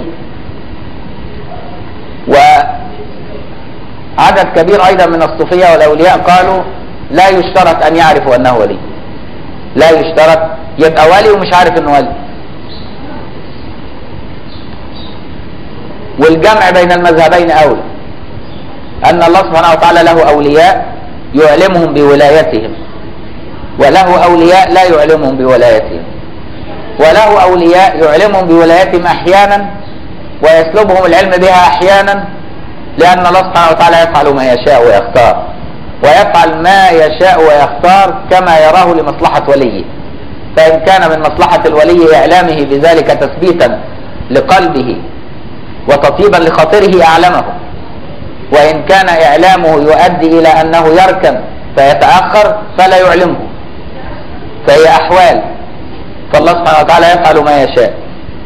وعدد كبير ايضا من الصوفيه والاولياء قالوا لا يشترط ان يعرفوا انه ولي، لا يشترط يبقى ولي ومش عارف انه ولي. والجمع بين المذهبين اولى، ان الله سبحانه وتعالى له اولياء يعلمهم بولايتهم، وله اولياء لا يعلمهم بولايتهم، وله اولياء يعلمهم بولايتهم احيانا ويسلبهم العلم بها احيانا، لان الله سبحانه وتعالى يفعل ما يشاء ويختار، ويفعل ما يشاء ويختار كما يراه لمصلحة وليه. فإن كان من مصلحة الولي إعلامه بذلك تثبيتا لقلبه وتطيبا لخاطره أعلمه، وإن كان إعلامه يؤدي إلى أنه يركن فيتأخر فلا يعلمه، فهي أحوال، فالله سبحانه وتعالى يفعل ما يشاء.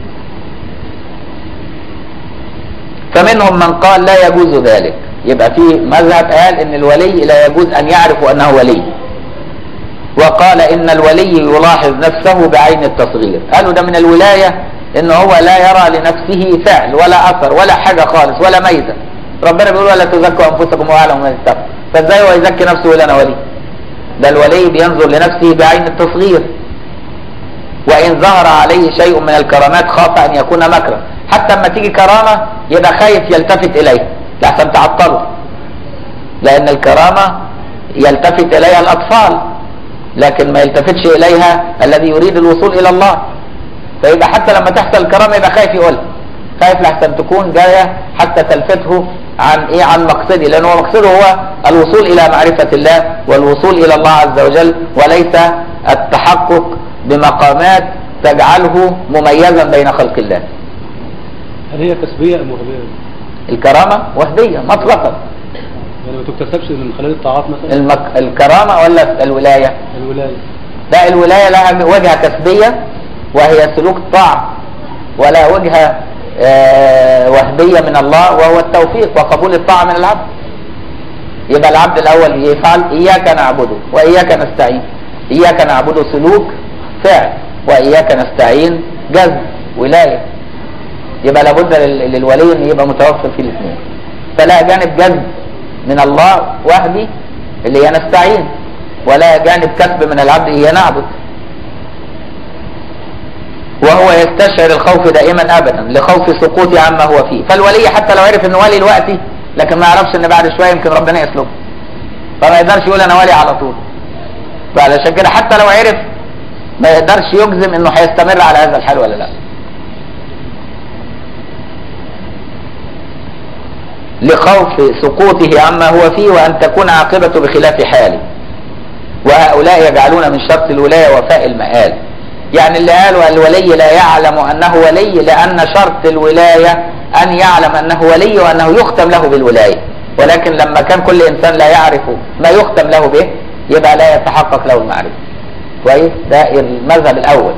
فمنهم من قال لا يجوز ذلك، يبقى في مذهب قال ان الولي لا يجوز ان يعرف انه ولي، وقال ان الولي يلاحظ نفسه بعين التصغير. قالوا ده من الولاية ان هو لا يرى لنفسه فعل ولا اثر ولا حاجة خالص ولا ميزة. ربنا بيقول ولا تزكوا انفسكم واعلموا من اتقوا، فازاي هو يزكي نفسه ولا انا ولي؟ ده الولي بينظر لنفسه بعين التصغير، وان ظهر عليه شيء من الكرامات خاف ان يكون مكرا. حتى اما تيجي كرامة يبقى خايف يلتفت اليه لحسن تعطله، لان الكرامة يلتفت اليها الاطفال لكن ما يلتفتش اليها الذي يريد الوصول الى الله. فيبقى حتى لما تحصل الكرامة يبقى خايف يقول، خايف لحسن تكون جاية حتى تلفته عن ايه، عن مقصده، لان هو مقصده هو الوصول الى معرفة الله والوصول الى الله عز وجل، وليس التحقق بمقامات تجعله مميزا بين خلق الله. هل هي كسبية أم وهبية؟ الكرامة وهبية مطلقا، يعني ما تكتسبش من خلال الطاعات مثلا؟ الكرامة ولا الولاية؟ الولاية. لا، الولاية لها وجهة كسبية وهي سلوك طاعة، ولا وجهة وهبية من الله وهو التوفيق وقبول الطاعة من العبد. يبقى العبد الأول يفعل إياك نعبده وإياك نستعين. إياك نعبده سلوك فعل، وإياك نستعين جذب ولاية. يبقى لابد للولي أن يبقى متوفر في الاثنين، فلا جانب جذب من الله وهبي اللي هي نستعين، ولا جانب كسب من العبد هي نعبد. وهو يستشعر الخوف دائما أبدا لخوف سقوط عما هو فيه. فالولي حتى لو عرف انه ولي دلوقتي، لكن ما يعرفش ان بعد شويه يمكن ربنا يسلبه، فما يقدرش يقول انا ولي على طول. فعلشان كده حتى لو عرف ما يقدرش يجزم انه هيستمر على هذا الحال ولا لا. لخوف سقوطه عما هو فيه وان تكون عاقبته بخلاف حاله. وهؤلاء يجعلون من شرط الولايه وفاء المآل. يعني اللي قالوا الولي لا يعلم انه ولي لان شرط الولايه ان يعلم انه ولي وانه يختم له بالولايه، ولكن لما كان كل انسان لا يعرف ما يختم له به يبقى لا يتحقق له المعرفه. كويس؟ ده المذهب الاول.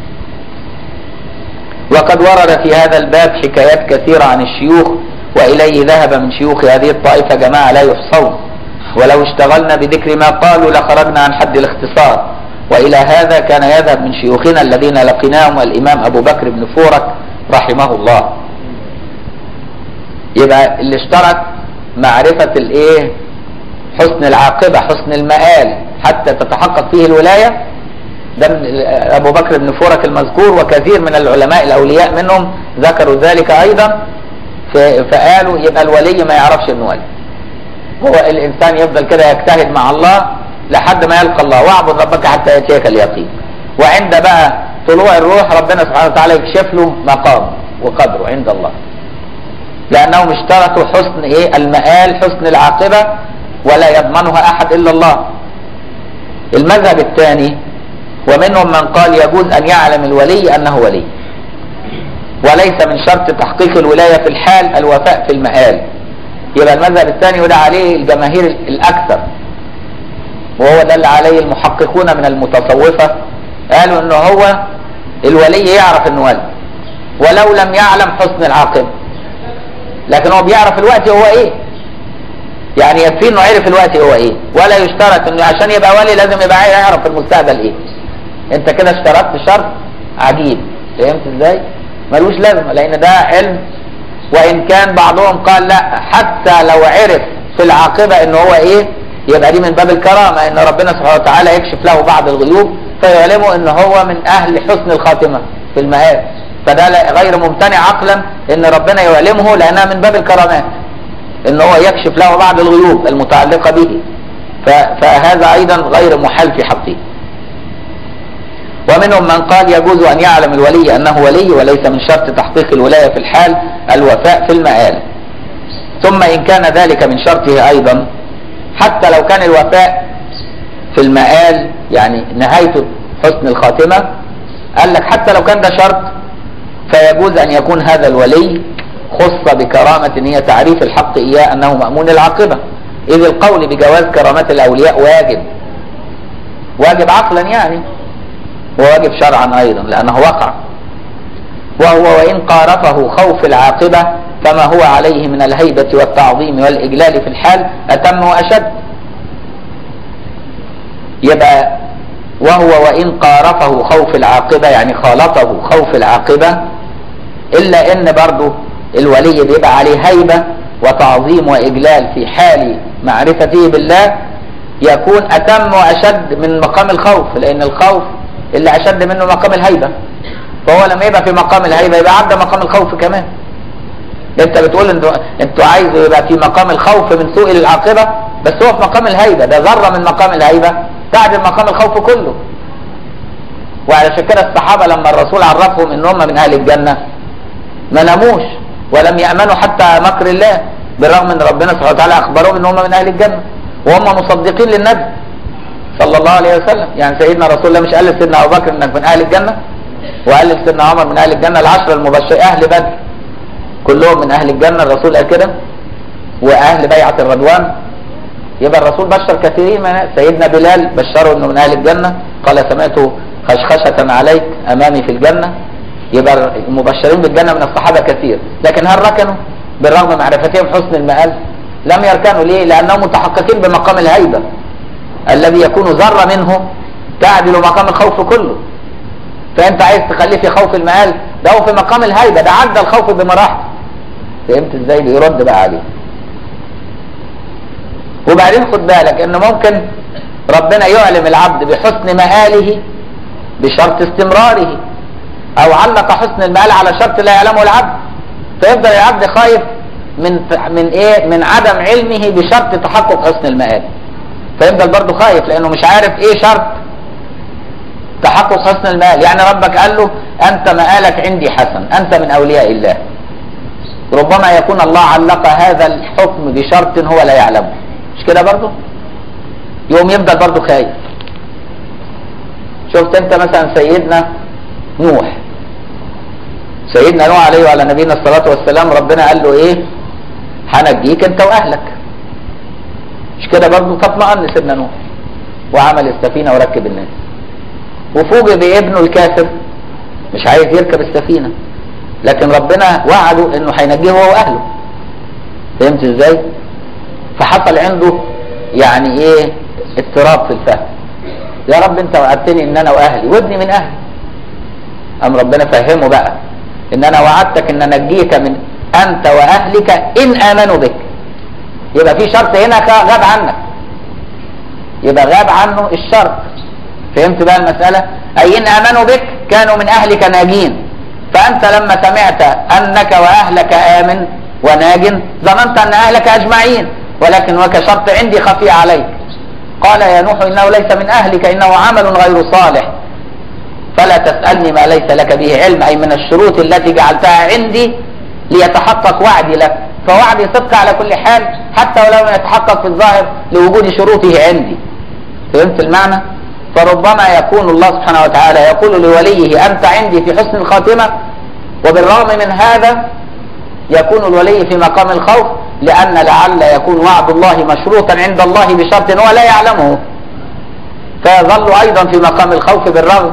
وقد ورد في هذا الباب حكايات كثيره عن الشيوخ، واليه ذهب من شيوخ هذه الطائفه جماعه لا يحصون، ولو اشتغلنا بذكر ما قالوا لخرجنا عن حد الاختصار. وإلى هذا كان يذهب من شيوخنا الذين لقيناهم الإمام أبو بكر بن فورك رحمه الله. يبقى اللي اشترط معرفة الايه؟ حسن العاقبة، حسن المآل حتى تتحقق فيه الولاية، ده أبو بكر بن فورك المذكور، وكثير من العلماء الأولياء منهم ذكروا ذلك أيضا. فقالوا يبقى الولي ما يعرفش انه ولي، هو الإنسان يفضل كده يجتهد مع الله لحد ما يلقى الله، واعبد ربك حتى يأتيك اليقين. وعند بقى طلوع الروح ربنا سبحانه وتعالى يكشف له مقام وقدره عند الله، لأنهم اشترطوا حسن ايه؟ المآل، حسن العاقبة، ولا يضمنها أحد إلا الله. المذهب الثاني ومنهم من قال يجوز أن يعلم الولي أنه ولي، وليس من شرط تحقيق الولاية في الحال الوفاء في المآل. يبقى المذهب الثاني وده عليه الجماهير الأكثر، وهو ده اللي عليه المحققون من المتصوفة، قالوا انه هو الولي يعرف انه ولي ولو لم يعلم حسن العاقبة، لكن هو بيعرف الوقت هو ايه، يعني يكفي انه عرف الوقت هو ايه، ولا يشترط انه عشان يبقى ولي لازم يبقى يعرف المستقبل ايه. انت كده اشترطت شرط عجيب، فهمت ازاي؟ ملوش لازمة، لان ده علم. وان كان بعضهم قال لا، حتى لو عرف في العاقبة انه هو ايه يبقى دي من باب الكرامة، ان ربنا سبحانه وتعالى يكشف له بعض الغيوب فيعلمه ان هو من اهل حسن الخاتمة في المآل. فده غير ممتنع عقلا ان ربنا يعلمه، لانها من باب الكرامات ان هو يكشف له بعض الغيوب المتعلقة به، فهذا ايضا غير محال في حقه. ومنهم من قال يجوز ان يعلم الولي انه ولي، وليس من شرط تحقيق الولاية في الحال الوفاء في المآل. ثم ان كان ذلك من شرطه ايضا، حتى لو كان الوفاء في المآل يعني نهايته حسن الخاتمة، قال لك حتى لو كان ده شرط فيجوز أن يكون هذا الولي خص بكرامة هي تعريف الحق إياه أنه مأمون العاقبة، إذ القول بجواز كرامات الأولياء واجب عقلا يعني، وواجب شرعا أيضا لأنه وقع. وهو وإن قارفه خوف العاقبة فما هو عليه من الهيبة والتعظيم والإجلال في الحال أتم وأشد. يبقى وهو وإن قارفه خوف العاقبة يعني خالطه خوف العاقبة، إلا إن برضه الولي بيبقى عليه هيبة وتعظيم وإجلال في حال معرفته بالله، يكون أتم وأشد من مقام الخوف، لأن الخوف اللي أشد منه مقام الهيبة، فهو لما يبقى في مقام الهيبة يبقى عدى مقام الخوف كمان. انت بتقول انتوا عايزوا يبقى في مقام الخوف من سوء العاقبة، بس هو في مقام الهيبة، ده ذرة من مقام الهيبة بعد مقام الخوف كله. وعلشان كده الصحابة لما الرسول عرفهم ان هم من اهل الجنة ما ناموش ولم يأمنوا حتى مكر الله، بالرغم ان ربنا سبحانه وتعالى اخبرهم ان هم من اهل الجنة وهم مصدقين للنبي صلى الله عليه وسلم. يعني سيدنا رسول الله مش قال لسيدنا ابو بكر انك من اهل الجنة، وقال لسيدنا عمر من اهل الجنة، العشرة المبشرين اهل بدر كلهم من اهل الجنة، الرسول قال كده، واهل بيعة الرضوان. يبقى الرسول بشر كثيرين من سيدنا بلال بشره انه من اهل الجنة، قال سمعت خشخشة عليك امامي في الجنة. يبقى المبشرين بالجنة من الصحابة كثير، لكن هل ركنوا بالرغم معرفتهم حسن المآل؟ لم يركنوا. ليه؟ لانهم متحققين بمقام الهيبة الذي يكون ذرة منه تعدل مقام الخوف كله. فانت عايز تخليه في خوف المآل، ده هو في مقام الهيبة، ده عدى الخوف بمراحل. فهمت ازاي؟ بيرد بقى عليه. وبعدين خد بالك ان ممكن ربنا يعلم العبد بحسن مآله بشرط استمراره، او علق حسن المآل على شرط لا يعلمه العبد، فيفضل العبد خايف من ايه؟ من عدم علمه بشرط تحقق حسن المآل، فيفضل برضه خايف لانه مش عارف ايه شرط تحقق حسن المآل. يعني ربك قال له انت مآلك عندي حسن، انت من اولياء الله، ربما يكون الله علق هذا الحكم بشرط هو لا يعلمه، مش كده برضه؟ يوم يفضل برضه خايف. شفت انت مثلا سيدنا نوح، سيدنا نوح عليه وعلى نبينا الصلاة والسلام، ربنا قال له ايه؟ هنجيك انت واهلك، مش كده برضه؟ فاطمأن سيدنا نوح وعمل السفينة وركب الناس، وفوجئ بابنه الكافر مش عايز يركب السفينة، لكن ربنا وعده انه هينجيه هو واهله. فهمت ازاي؟ فحصل عنده يعني ايه؟ اضطراب في الفهم. يا رب انت وعدتني ان انا واهلي وابني من اهلي. ام ربنا فهمه بقى ان انا وعدتك ان انجيك من انت واهلك ان امنوا بك. يبقى في شرط هنا غاب عنك، يبقى غاب عنه الشرط. فهمت بقى المسألة؟ اي ان امنوا بك كانوا من اهلك ناجين، فانت لما سمعت انك واهلك امن وناج ظننت ان اهلك اجمعين، ولكن وكشرط عندي خفي عليك. قال يا نوح انه ليس من اهلك انه عمل غير صالح فلا تسألني ما ليس لك به علم، اي من الشروط التي جعلتها عندي ليتحقق وعدي لك، فوعدي صدق على كل حال حتى ولو لم يتحقق في الظاهر لوجود شروطه عندي. فهمت المعنى؟ فربما يكون الله سبحانه وتعالى يقول لوليه انت عندي في حسن الخاتمة، وبالرغم من هذا يكون الولي في مقام الخوف، لأن لعل يكون وعد الله مشروطا عند الله بشرط هو لا يعلمه، فيظل أيضا في مقام الخوف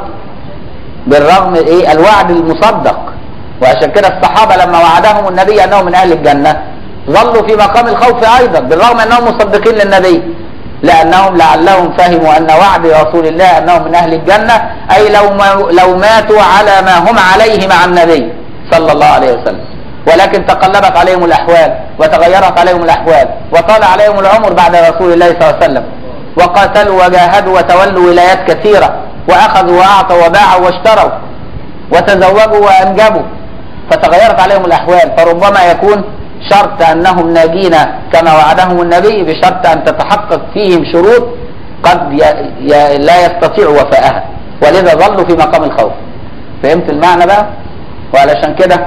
بالرغم إيه؟ الوعد المصدق. وعشان كده الصحابة لما وعدهم النبي أنهم من أهل الجنة ظلوا في مقام الخوف أيضا بالرغم أنهم مصدقين للنبي، لأنهم لعلهم فهموا أن وعد رسول الله أنهم من أهل الجنة أي لو ماتوا على ما هم عليه مع النبي صلى الله عليه وسلم، ولكن تقلبت عليهم الأحوال وتغيرت عليهم الأحوال وطال عليهم العمر بعد رسول الله صلى الله عليه وسلم، وقاتلوا وجاهدوا وتولوا ولايات كثيرة وأخذوا وأعطوا وباعوا واشتروا وتزوجوا وأنجبوا، فتغيرت عليهم الأحوال. فربما يكون شرط أنهم ناجين كما وعدهم النبي بشرط أن تتحقق فيهم شروط قد لا يستطيع وفاءها، ولذا ظلوا في مقام الخوف. فهمت المعنى بقى؟ وعلشان كده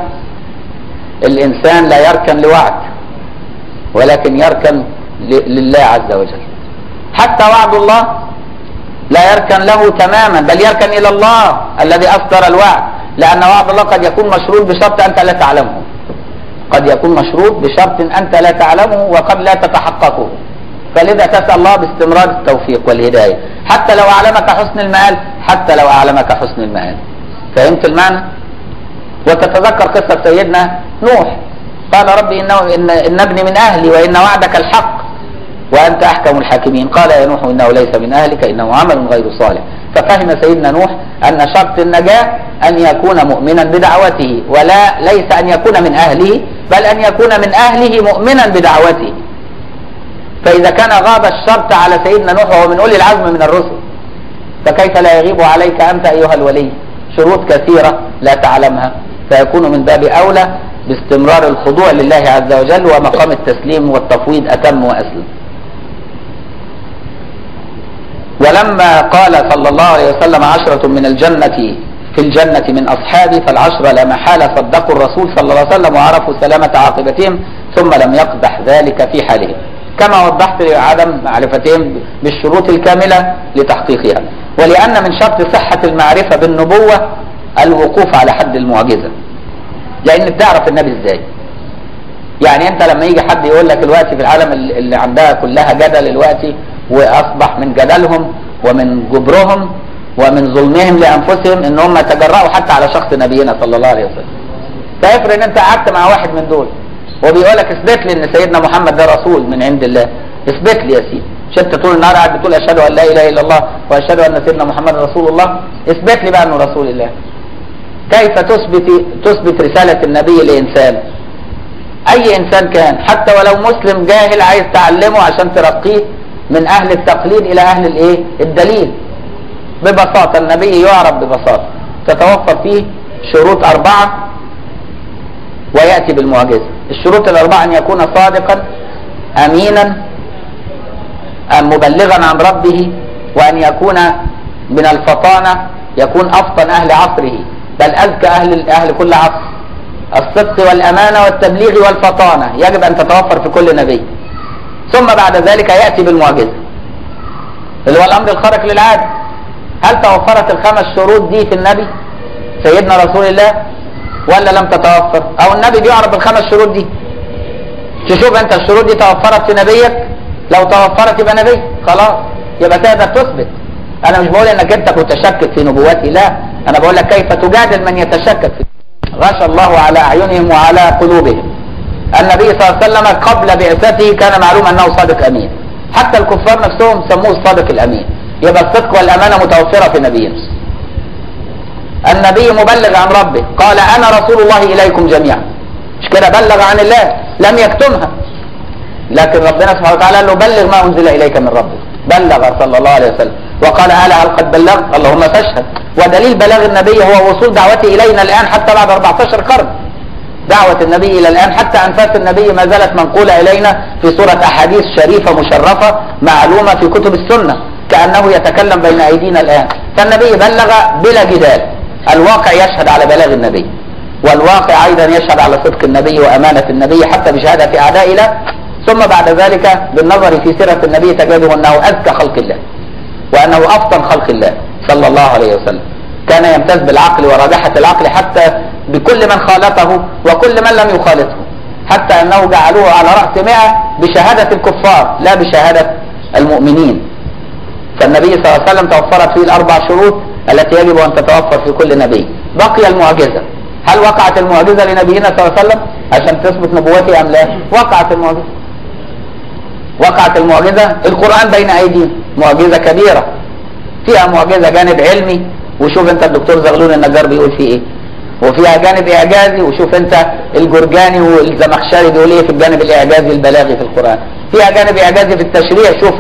الإنسان لا يركن لوعد ولكن يركن لله عز وجل. حتى وعد الله لا يركن له تماما، بل يركن إلى الله الذي أصدر الوعد، لأن وعد الله قد يكون مشروط بشرط أنت لا تعلمه، قد يكون مشروط بشرط أنت لا تعلمه وقد لا تتحققه، فلذا تسأل الله باستمرار التوفيق والهداية حتى لو أعلمك حسن المآل، حتى لو أعلمك حسن المآل. فهمت المعنى؟ وتتذكر قصة سيدنا نوح، قال ربي إن ابني من أهلي وإن وعدك الحق وأنت أحكم الحاكمين. قال يا نوح إنه ليس من أهلك إنه عمل غير صالح. ففهم سيدنا نوح أن شرط النجاة أن يكون مؤمنا بدعوته، ولا ليس أن يكون من أهله، بل أن يكون من أهله مؤمنا بدعوته. فإذا كان غاب الشرط على سيدنا نوح وهو من أولي العزم من الرسل، فكيف لا يغيب عليك أنت أيها الولي شروط كثيرة لا تعلمها؟ فيكون من باب أولى باستمرار الخضوع لله عز وجل ومقام التسليم والتفويض أتم وأسلم. ولما قال صلى الله عليه وسلم 10 من الجنة في الجنة من أصحابي، فالعشرة لا محالة صدقوا الرسول صلى الله عليه وسلم وعرفوا سلامة عاقبتهم، ثم لم يقدح ذلك في حالهم، كما وضحت لعدم معرفتهم بالشروط الكاملة لتحقيقها. ولأن من شرط صحة المعرفة بالنبوة الوقوف على حد المعجزة، لأن تعرف النبي ازاي؟ يعني انت لما يجي حد يقول لك دلوقتي في العالم اللي عندها كلها جدل دلوقتي، واصبح من جدلهم ومن جبرهم ومن ظلمهم لانفسهم ان هم تجرأوا حتى على شخص نبينا صلى الله عليه وسلم. فافرض ان انت قعدت مع واحد من دول وبيقول لك اثبت لي ان سيدنا محمد ده رسول من عند الله، اثبت لي يا سيدي، مش انت طول النهار قاعد بتقول اشهد ان لا اله الا الله واشهد ان سيدنا محمد رسول الله، اثبت لي بقى انه رسول الله. كيف تثبت رسالة النبي لإنسان؟ أي إنسان كان، حتى ولو مسلم جاهل عايز تعلمه عشان ترقيه من أهل التقليد إلى أهل الإيه؟ الدليل. ببساطة النبي يعرف ببساطة، تتوفر فيه شروط 4 ويأتي بالمعجزة. الشروط ال4 أن يكون صادقا أمينا مبلغا عن ربه، وأن يكون من الفطانة، يكون أفطن أهل عصره بل أذكى أهل كل عصر. الصدق والأمانة والتبليغ والفطانة يجب أن تتوفر في كل نبي. ثم بعد ذلك يأتي بالمعجزة اللي هو الأمر الخارق للعادة. هل توفرت ال5 شروط دي في النبي سيدنا رسول الله ولا لم تتوفر؟ أو النبي بيعرف ال5 شروط دي؟ تشوف أنت الشروط دي توفرت في نبيك؟ لو توفرت يبقى نبي خلاص، يبقى تقدر تثبت. أنا مش بقول إنك أنت متشكك في نبوتي، لا، أنا بقول لك كيف تجادل من يتشكك في. غشى الله على أعينهم وعلى قلوبهم. النبي صلى الله عليه وسلم قبل بعثته كان معلوم أنه صادق أمين، حتى الكفار نفسهم سموه الصادق الأمين. يبقى الصدق والأمانة متوفرة في نبينا. النبي مبلغ عن ربه، قال أنا رسول الله إليكم جميعا، مش كده؟ بلغ عن الله لم يكتمها، لكن ربنا سبحانه وتعالى قال له بلغ ما أنزل إليك من ربك، بلغ صلى الله عليه وسلم. وقال هل قد بلغت؟ اللهم فاشهد. ودليل بلاغ النبي هو وصول دعوته إلينا الآن حتى بعد 14 قرن. دعوة النبي إلى الآن حتى أنفاس النبي ما زالت منقولة إلينا في صورة أحاديث شريفة مشرفة معلومة في كتب السنة، كأنه يتكلم بين أيدينا الآن. فالنبي بلغ بلا جدال، الواقع يشهد على بلاغ النبي، والواقع أيضا يشهد على صدق النبي وأمانة النبي حتى بشهادة أعدائنا. ثم بعد ذلك بالنظر في سيرة النبي تجده أنه أذكى خلق الله، وأنه أفطن خلق الله صلى الله عليه وسلم. كان يمتاز بالعقل ورجحة العقل حتى بكل من خالطه وكل من لم يخالطه، حتى أنه جعلوه على رأس 100 بشهادة الكفار لا بشهادة المؤمنين. فالنبي صلى الله عليه وسلم توفرت فيه ال4 شروط التي يجب أن تتوفر في كل نبي. بقي المعجزة. هل وقعت المعجزة لنبينا صلى الله عليه وسلم عشان تثبت نبوته أم لا؟ وقعت المعجزة. وقعت المعجزة. القرآن بين أيدينا معجزة كبيرة، فيها معجزة جانب علمي، وشوف انت الدكتور زغلول النجار بيقول فيه ايه، وفيها جانب اعجازي، وشوف انت الجرجاني والزمخشري بيقول ايه في الجانب الاعجازي البلاغي في القرآن. فيها جانب اعجازي في التشريع، شوف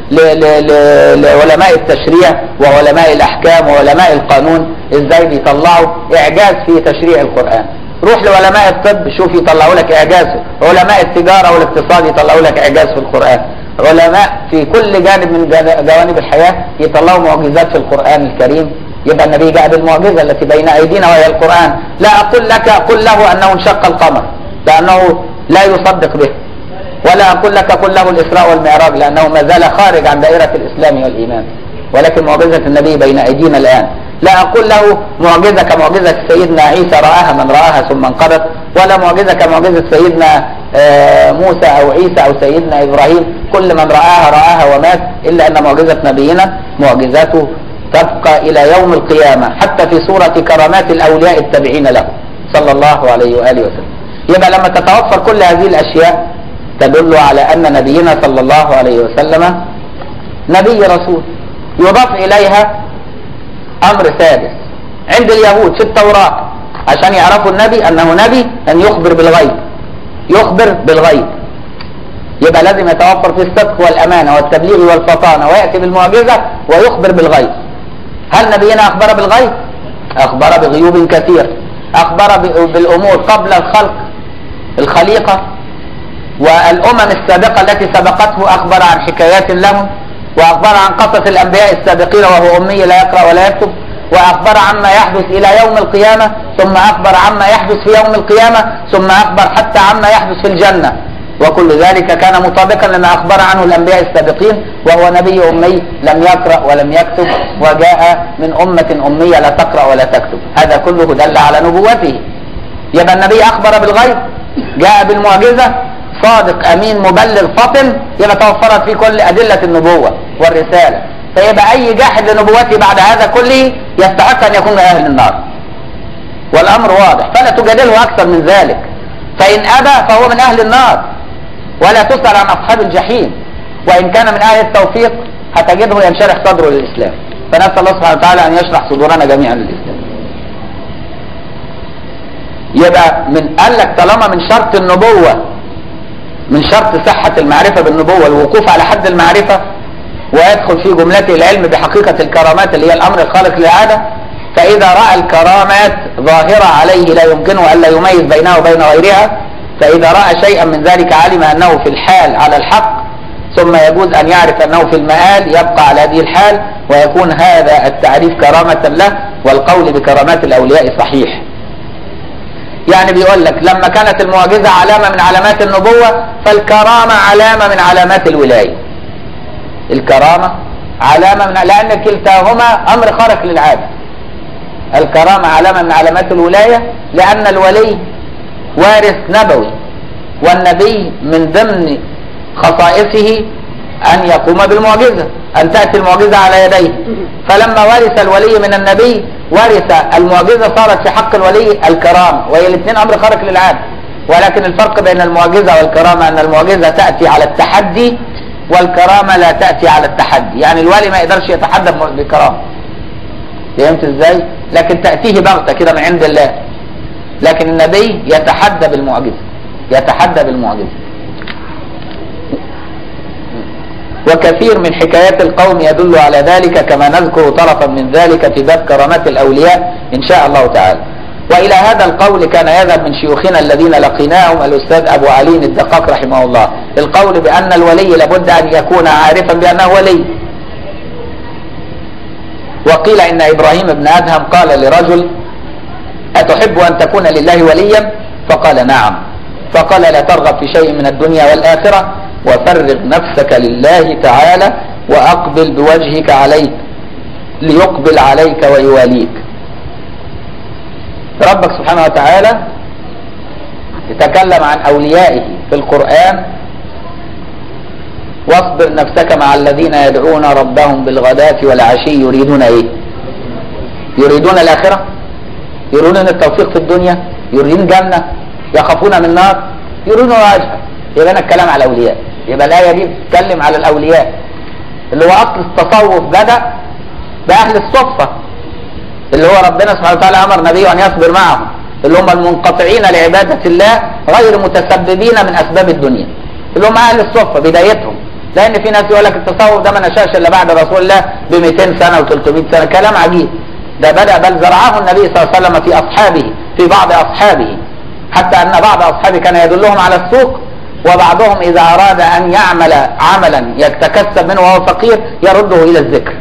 لعلماء التشريع وعلماء الاحكام وعلماء القانون ازاي بيطلعوا اعجاز في تشريع القرآن. روح لعلماء الطب شوف يطلعوا لك اعجاز، علماء التجارة والاقتصاد يطلعوا لك اعجاز في القرآن، علماء في كل جانب من جوانب الحياة يطلعوا معجزات في القرآن الكريم. يبقى النبي جاء بالمعجزة التي بين أيدينا وهي القرآن. لا أقول لك قل له أنه انشق القمر لأنه لا يصدق به، ولا أقول لك قل له الإسراء والمعراج لأنه ما زال خارج عن دائرة الإسلام والإيمان، ولكن معجزة النبي بين أيدينا الآن. لا أقول له معجزة كمعجزة سيدنا عيسى رآها من رآها ثم انقضت، ولا معجزة كمعجزة سيدنا موسى أو عيسى أو سيدنا إبراهيم، كل من رآها ومات، إلا أن معجزة نبينا معجزاته تبقى إلى يوم القيامة حتى في صورة كرامات الأولياء التابعين له صلى الله عليه وآله وسلم. يبقى لما تتوفر كل هذه الأشياء تدل على أن نبينا صلى الله عليه وسلم نبي رسول. يضاف إليها أمر سادس عند اليهود في التوراة عشان يعرفوا النبي أنه نبي، أن يخبر بالغيب. يخبر بالغيب يبقى لازم يتوفر في الصدق والأمانة والتبليغ والفطانة، ويأتي بالمعجزة ويخبر بالغيب. هل نبينا أخبر بالغيب؟ أخبر بغيوب كثير، أخبر بالأمور قبل الخلق الخليقة والأمم السابقة التي سبقته، أخبر عن حكايات لهم، وأخبر عن قصص الأنبياء السابقين وهو أمي لا يقرأ ولا يكتب، وأخبر عما يحدث إلى يوم القيامة، ثم أخبر عما يحدث في يوم القيامة، ثم أخبر حتى عما يحدث في الجنة، وكل ذلك كان مطابقا لما أخبر عنه الأنبياء السابقين، وهو نبي أمي لم يقرأ ولم يكتب، وجاء من أمة أمية لا تقرأ ولا تكتب. هذا كله دل على نبوته. يبقى النبي اخبر بالغيب، جاء بالمعجزة، صادق امين مبلغ فطن، يبقى توفرت فيه كل ادلة النبوة والرسالة. فيبقى اي جاحد لنبوته بعد هذا كله يستحق ان يكون من اهل النار، والامر واضح، فلا تجادله اكثر من ذلك. فان ابى فهو من اهل النار، ولا تسأل عن اصحاب الجحيم. وان كان من اهل التوفيق هتجده ينشرح صدره للاسلام. فنسأل الله سبحانه وتعالى ان يشرح صدورنا جميعا للاسلام. يبقى قال لك طالما من شرط النبوة، من شرط صحة المعرفة بالنبوة الوقوف على حد المعرفة، ويدخل في جملته العلم بحقيقة الكرامات اللي هي الأمر الخارق للعادة. فإذا رأى الكرامات ظاهرة عليه لا يمكنه ألا يميز بينها وبين غيرها، فإذا رأى شيئا من ذلك علم أنه في الحال على الحق، ثم يجوز أن يعرف أنه في المآل يبقى على هذه الحال، ويكون هذا التعريف كرامة له، والقول بكرامات الأولياء صحيح. يعني بيقول لك لما كانت المعجزة علامة من علامات النبوة، فالكرامة علامة من علامات الولاية. الكرامة علامة لأن كلتاهما أمر خارق للعادة. الكرامة علامة من علامات الولاية لأن الولي وارث نبوي، والنبي من ضمن خصائصه أن يقوم بالمعجزة، أن تأتي المعجزة على يديه. فلما ورث الولي من النبي ورث المعجزة، صارت في حق الولي الكرامة، وهي الاثنين أمر خارق للعادة. ولكن الفرق بين المعجزة والكرامة أن المعجزة تأتي على التحدي، والكرامة لا تأتي على التحدي. يعني الولي ما يقدرش يتحدى بالكرامة، فهمت ازاي؟ لكن تأتيه بغتة كده من عند الله. لكن النبي يتحدى بالمعجزة، يتحدى بالمعجزة. وكثير من حكايات القوم يدل على ذلك، كما نذكر طرفا من ذلك في باب كرامات الأولياء إن شاء الله تعالى. وإلى هذا القول كان يذهب من شيوخنا الذين لقيناهم الأستاذ أبو علي الدقاق رحمه الله، القول بأن الولي لابد أن يكون عارفا بأنه ولي. وقيل إن إبراهيم بن أدهم قال لرجل: أتحب أن تكون لله وليا؟ فقال: نعم. فقال: لا ترغب في شيء من الدنيا والآخرة، وفرغ نفسك لله تعالى، وأقبل بوجهك عليك ليقبل عليك ويواليك. ربك سبحانه وتعالى يتكلم عن أوليائه في القرآن: واصبر نفسك مع الذين يدعون ربهم بالغداة والعشي يريدون ايه؟ يريدون الآخرة، يريدون التوفيق في الدنيا، يريدون جنة، يخافون من النار، يريدون وجهه. يبقى أنا الكلام على الأولياء. يبقى الآية دي بتتكلم على الأولياء، اللي هو أصل التصوف بدأ بأهل الصفة، اللي هو ربنا سبحانه وتعالى أمر نبيه أن يصبر معهم، اللي هم المنقطعين لعبادة الله غير متسببين من أسباب الدنيا، اللي هم أهل الصفة بدايتهم. لأن في ناس يقول لك التصوف ده ما نشأش إلا بعد رسول الله ب 200 سنة و300 سنة، كلام عجيب. ده بدأ بل زرعه النبي صلى الله عليه وسلم في أصحابه، في بعض أصحابه، حتى أن بعض أصحابه كان يدلهم على السوق، وبعضهم إذا أراد أن يعمل عملا يتكسب منه وهو فقير يرده إلى الذكر.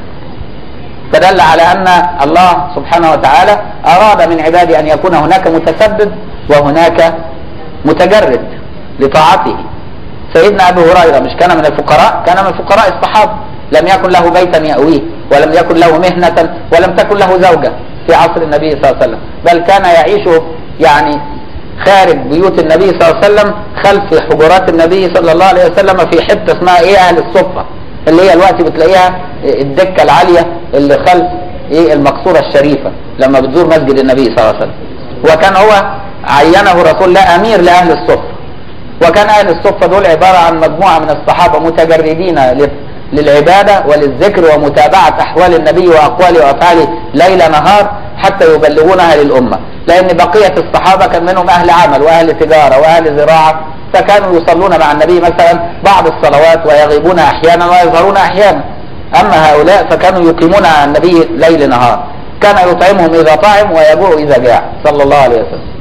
فدل على أن الله سبحانه وتعالى أراد من عباده أن يكون هناك متسبب وهناك متجرد لطاعته. سيدنا أبو هريرة مش كان من الفقراء؟ كان من فقراء الصحابة، لم يكن له بيتا يأويه، ولم يكن له مهنة، ولم تكن له زوجة في عصر النبي صلى الله عليه وسلم، بل كان يعيش يعني خارج بيوت النبي صلى الله عليه وسلم، خلف حجرات النبي صلى الله عليه وسلم، في حتة اسمها ايه؟ أهل الصفة، اللي هي الوقت بتلاقيها الدكة العالية اللي خلف ايه؟ المقصورة الشريفة لما بتزور مسجد النبي صلى الله عليه وسلم. وكان هو عينه رسول الله أمير لأهل الصفة. وكان أهل الصفة دول عبارة عن مجموعة من الصحابة متجردين للعبادة وللذكر ومتابعة أحوال النبي وأقواله وأفعاله ليل نهار حتى يبلغونها للأمة. لأن بقية الصحابة كان منهم أهل عمل وأهل تجارة وأهل زراعة، فكانوا يصلون مع النبي مثلا بعض الصلوات ويغيبون أحيانا ويظهرون أحيانا. أما هؤلاء فكانوا يقيمون على النبي ليل نهار، كان يطعمهم إذا طعم ويجوع إذا جاع صلى الله عليه وسلم.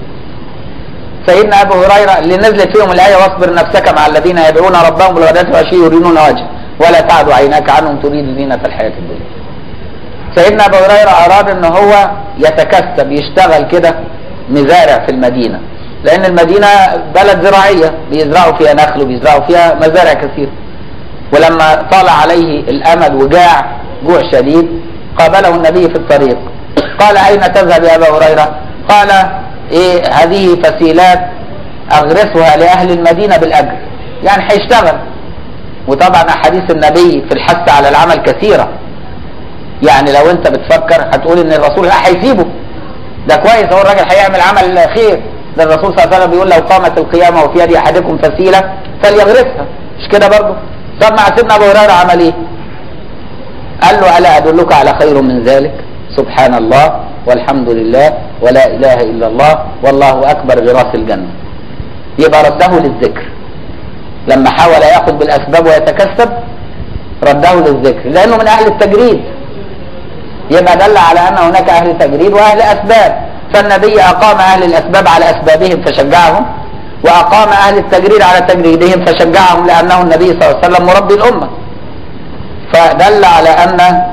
سيدنا أبو هريرة اللي نزلت فيهم الآية: واصبر نفسك مع الذين يدعون ربهم بالغداة والعشي يريدون وجهه ولا تعد عيناك عنهم تريد زينة الحياة الدنيا. سيدنا أبو هريرة أراد أن هو يتكسب، يشتغل كده مزارع في المدينة، لأن المدينة بلد زراعية بيزرعوا فيها نخل وبيزرعوا فيها مزارع كثير. ولما طال عليه الأمد وجاع جوع شديد قابله النبي في الطريق، قال: أين تذهب يا أبا هريرة؟ قال: ايه هذه فسيلات اغرسها لاهل المدينة بالاجر، يعني هيشتغل. وطبعا احاديث النبي في الحث على العمل كثيرة، يعني لو انت بتفكر هتقول ان الرسول هيسيبه، ده كويس، هو الراجل هيعمل عمل خير، ده الرسول صلى الله عليه وسلم بيقول لو قامت القيامة وفي يد احدكم فسيلة فليغرسها، مش كده برضه؟ طب مع سيدنا ابو هريرة عمل ايه؟ قال له الا ادلك على خير من ذلك؟ سبحان الله والحمد لله ولا اله الا الله والله اكبر براس الجنة. يبقى رده للذكر، لما حاول ياخذ بالاسباب ويتكسب رده للذكر لانه من اهل التجريد، يبقى دل على ان هناك اهل تجريد واهل اسباب، فالنبي اقام اهل الاسباب على اسبابهم فشجعهم، واقام اهل التجريد على تجريدهم فشجعهم، لانه النبي صلى الله عليه وسلم مربي الامه. فدل على ان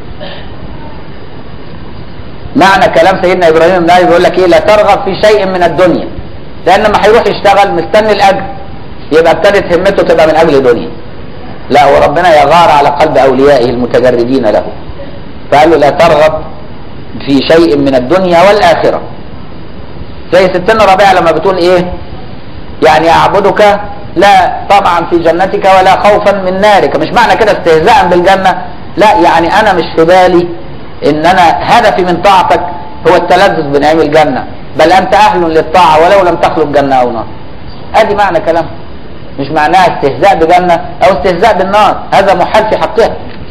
معنى كلام سيدنا ابراهيم النبي بيقول لك ايه؟ لا ترغب في شيء من الدنيا، لان ما هيروح يشتغل مستني الاجر يبقى ابتدت همته تبقى من اجل دنيا. لا، وربنا يغار على قلب اوليائه المتجردين له، فقال له لا ترغب في شيء من الدنيا والاخره. زي ستنا ربيعه لما بتقول ايه؟ يعني اعبدك لا طمعا في جنتك ولا خوفا من نارك، مش معنى كده استهزاء بالجنه، لا، يعني انا مش في بالي ان انا هدفي من طاعتك هو التلذذ بنعيم الجنه، بل انت اهل للطاعه ولو لم تخلق جنه او نار. ادي معنى كلام، مش معناها استهزاء بجنه او استهزاء بالنار، هذا محال في حقها.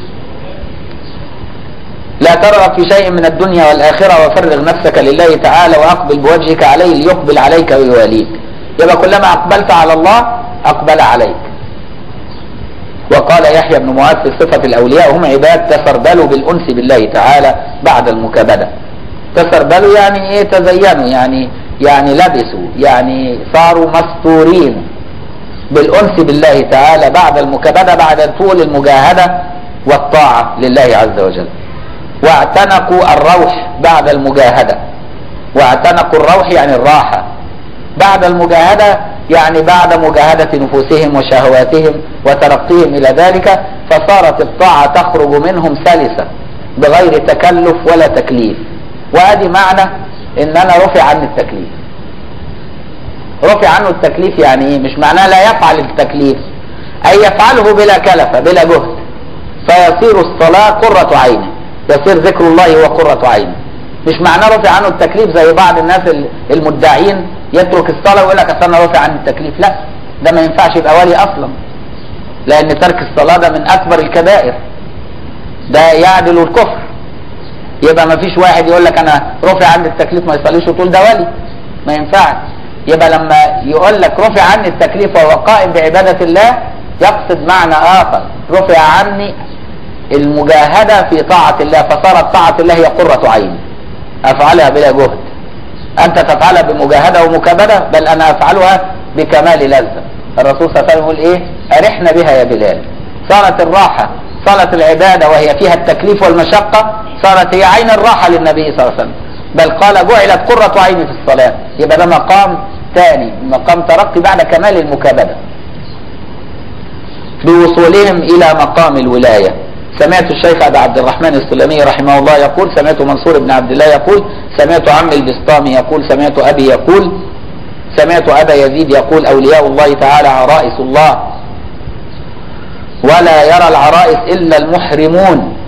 لا ترغب في شيء من الدنيا والآخرة وفرغ نفسك لله تعالى وأقبل بوجهك عليه ليقبل عليك ويواليك. يبقى كلما أقبلت على الله أقبل عليك. وقال يحيى بن معاذ في صفة الأولياء هم عباد تسربلوا بالأنس بالله تعالى بعد المكابدة. تسربلوا يعني إيه؟ تزينوا، يعني لبسوا، يعني صاروا مستورين بالأنس بالله تعالى بعد المكابدة، بعد طول المجاهدة والطاعة لله عز وجل. واعتنقوا الروح بعد المجاهدة، واعتنقوا الروح يعني الراحة بعد المجاهدة، يعني بعد مجاهدة نفوسهم وشهواتهم وترقيهم إلى ذلك، فصارت الطاعة تخرج منهم سلسة بغير تكلف ولا تكليف. وادي معنى ان انا رفع عني التكليف. رفع عنه التكليف يعني ايه؟ مش معناه لا يفعل التكليف، اي يفعله بلا كلفة بلا جهد، فيصير الصلاة قرة عينه، يصير ذكر الله هو قرة عينه. مش معناه رفع عنه التكليف زي بعض الناس المدعين يترك الصلاة ويقول لك اصل انا رفع عني التكليف. لا، ده ما ينفعش يبقى ولي اصلا، لان ترك الصلاة ده من اكبر الكبائر، ده يعدل الكفر. يبقى ما فيش واحد يقول لك انا رفع عني التكليف ما يصليش وتقول ده ولي، ما ينفعش. يبقى لما يقول لك رفع عني التكليف وهو قائم بعبادة الله يقصد معنى اخر، رفع عني المجاهدة في طاعة الله، فصارت طاعة الله هي قرة عين، افعلها بلا جهد. انت تفعلها بمجاهدة ومكابدة، بل انا افعلها بكمال لذة. الرسول صلى الله عليه وسلم يقول ايه؟ ارحنا بها يا بلال. صارت الراحة، صارت العبادة وهي فيها التكليف والمشقة، صارت هي عين الراحة للنبي صلى الله عليه وسلم، بل قال جعلت قرة عيني في الصلاة. يبقى ده مقام ثاني، مقام ترقي بعد كمال المكابدة بوصولهم إلى مقام الولاية. سمعت الشيخ أبا عبد الرحمن السلمي رحمه الله يقول، سمعت منصور بن عبد الله يقول، سمعت عمي البسطامي يقول، سمعت أبي يقول، سمعت أبا يزيد يقول: أولياء الله تعالى عرائس الله، ولا يرى العرائس إلا المحرمون.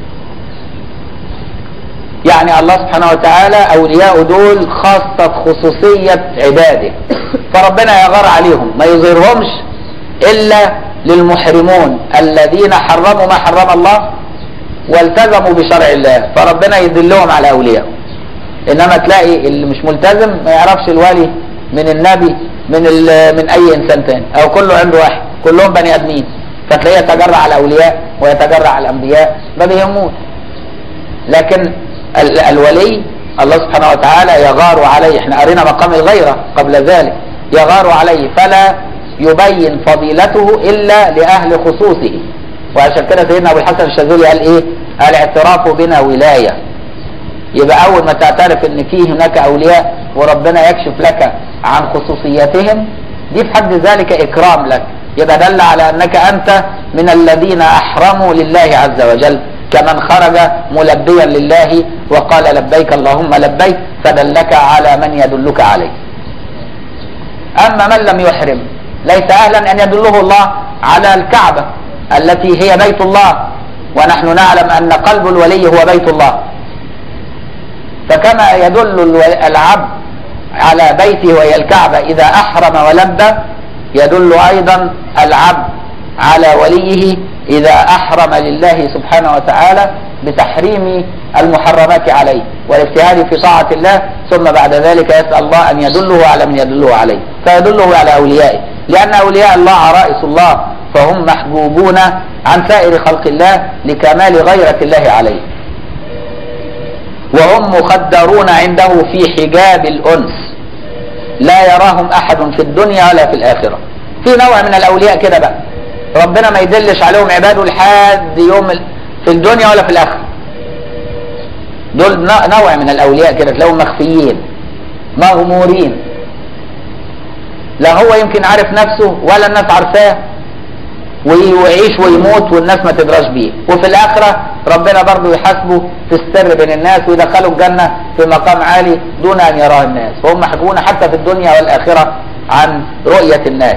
يعني الله سبحانه وتعالى أولياء دول خاصة خصوصية عباده، فربنا يغار عليهم ما يظهرهمش إلا للمحرمون الذين حرموا ما حرم الله والتزموا بشرع الله، فربنا يدلهم على أولياء. إنما تلاقي اللي مش ملتزم ما يعرفش الولي من النبي من أي إنسان تاني، أو كله عنده واحد، كلهم بني آدمين، فتلاقيه يتجرع على الأولياء ويتجرع على الأنبياء، ما بيهموش. لكن الولي الله سبحانه وتعالى يغار عليه، احنا قرينا مقام الغيرة قبل ذلك، يغار عليه فلا يبين فضيلته إلا لأهل خصوصه. وعشان كده سيدنا أبو الحسن الشاذلي قال إيه؟ الاعتراف بنا ولاية. يبقى أول ما تعترف إن فيه هناك أولياء وربنا يكشف لك عن خصوصياتهم، دي في حد ذلك إكرام لك، يبقى دل على أنك أنت من الذين أحرموا لله عز وجل كمن خرج ملبيا لله وقال لبيك اللهم لبيك فدلك على من يدلك عليه. أما من لم يحرم ليس أهلا أن يدله الله على الكعبة التي هي بيت الله، ونحن نعلم أن قلب الولي هو بيت الله، فكما يدل العبد على بيته وهي الكعبة إذا أحرم ولبى، يدل أيضا العبد على وليه إذا أحرم لله سبحانه وتعالى بتحريم المحرمات عليه والاجتهاد في طاعة الله، ثم بعد ذلك يسأل الله أن يدله على من يدله عليه، فيدله على أوليائه، لأن أولياء الله عرائس الله، فهم محبوبون عن سائر خلق الله لكمال غيرة الله عليه، وهم مخدرون عنده في حجاب الأنس لا يراهم أحد في الدنيا ولا في الآخرة. في نوع من الأولياء كده بقى ربنا ما يدلش عليهم عباده لحد يوم في الدنيا ولا في الآخرة، دول نوع من الأولياء كده تلاقيهم مخفيين مغمورين، لا هو يمكن عارف نفسه ولا الناس عارفاه، ويعيش ويموت والناس ما تدراش بيه، وفي الآخرة ربنا برضه يحاسبه في السر بين الناس ويدخلوا الجنة في مقام عالي دون أن يراه الناس، وهم محجوبون حتى في الدنيا والآخرة عن رؤية الناس.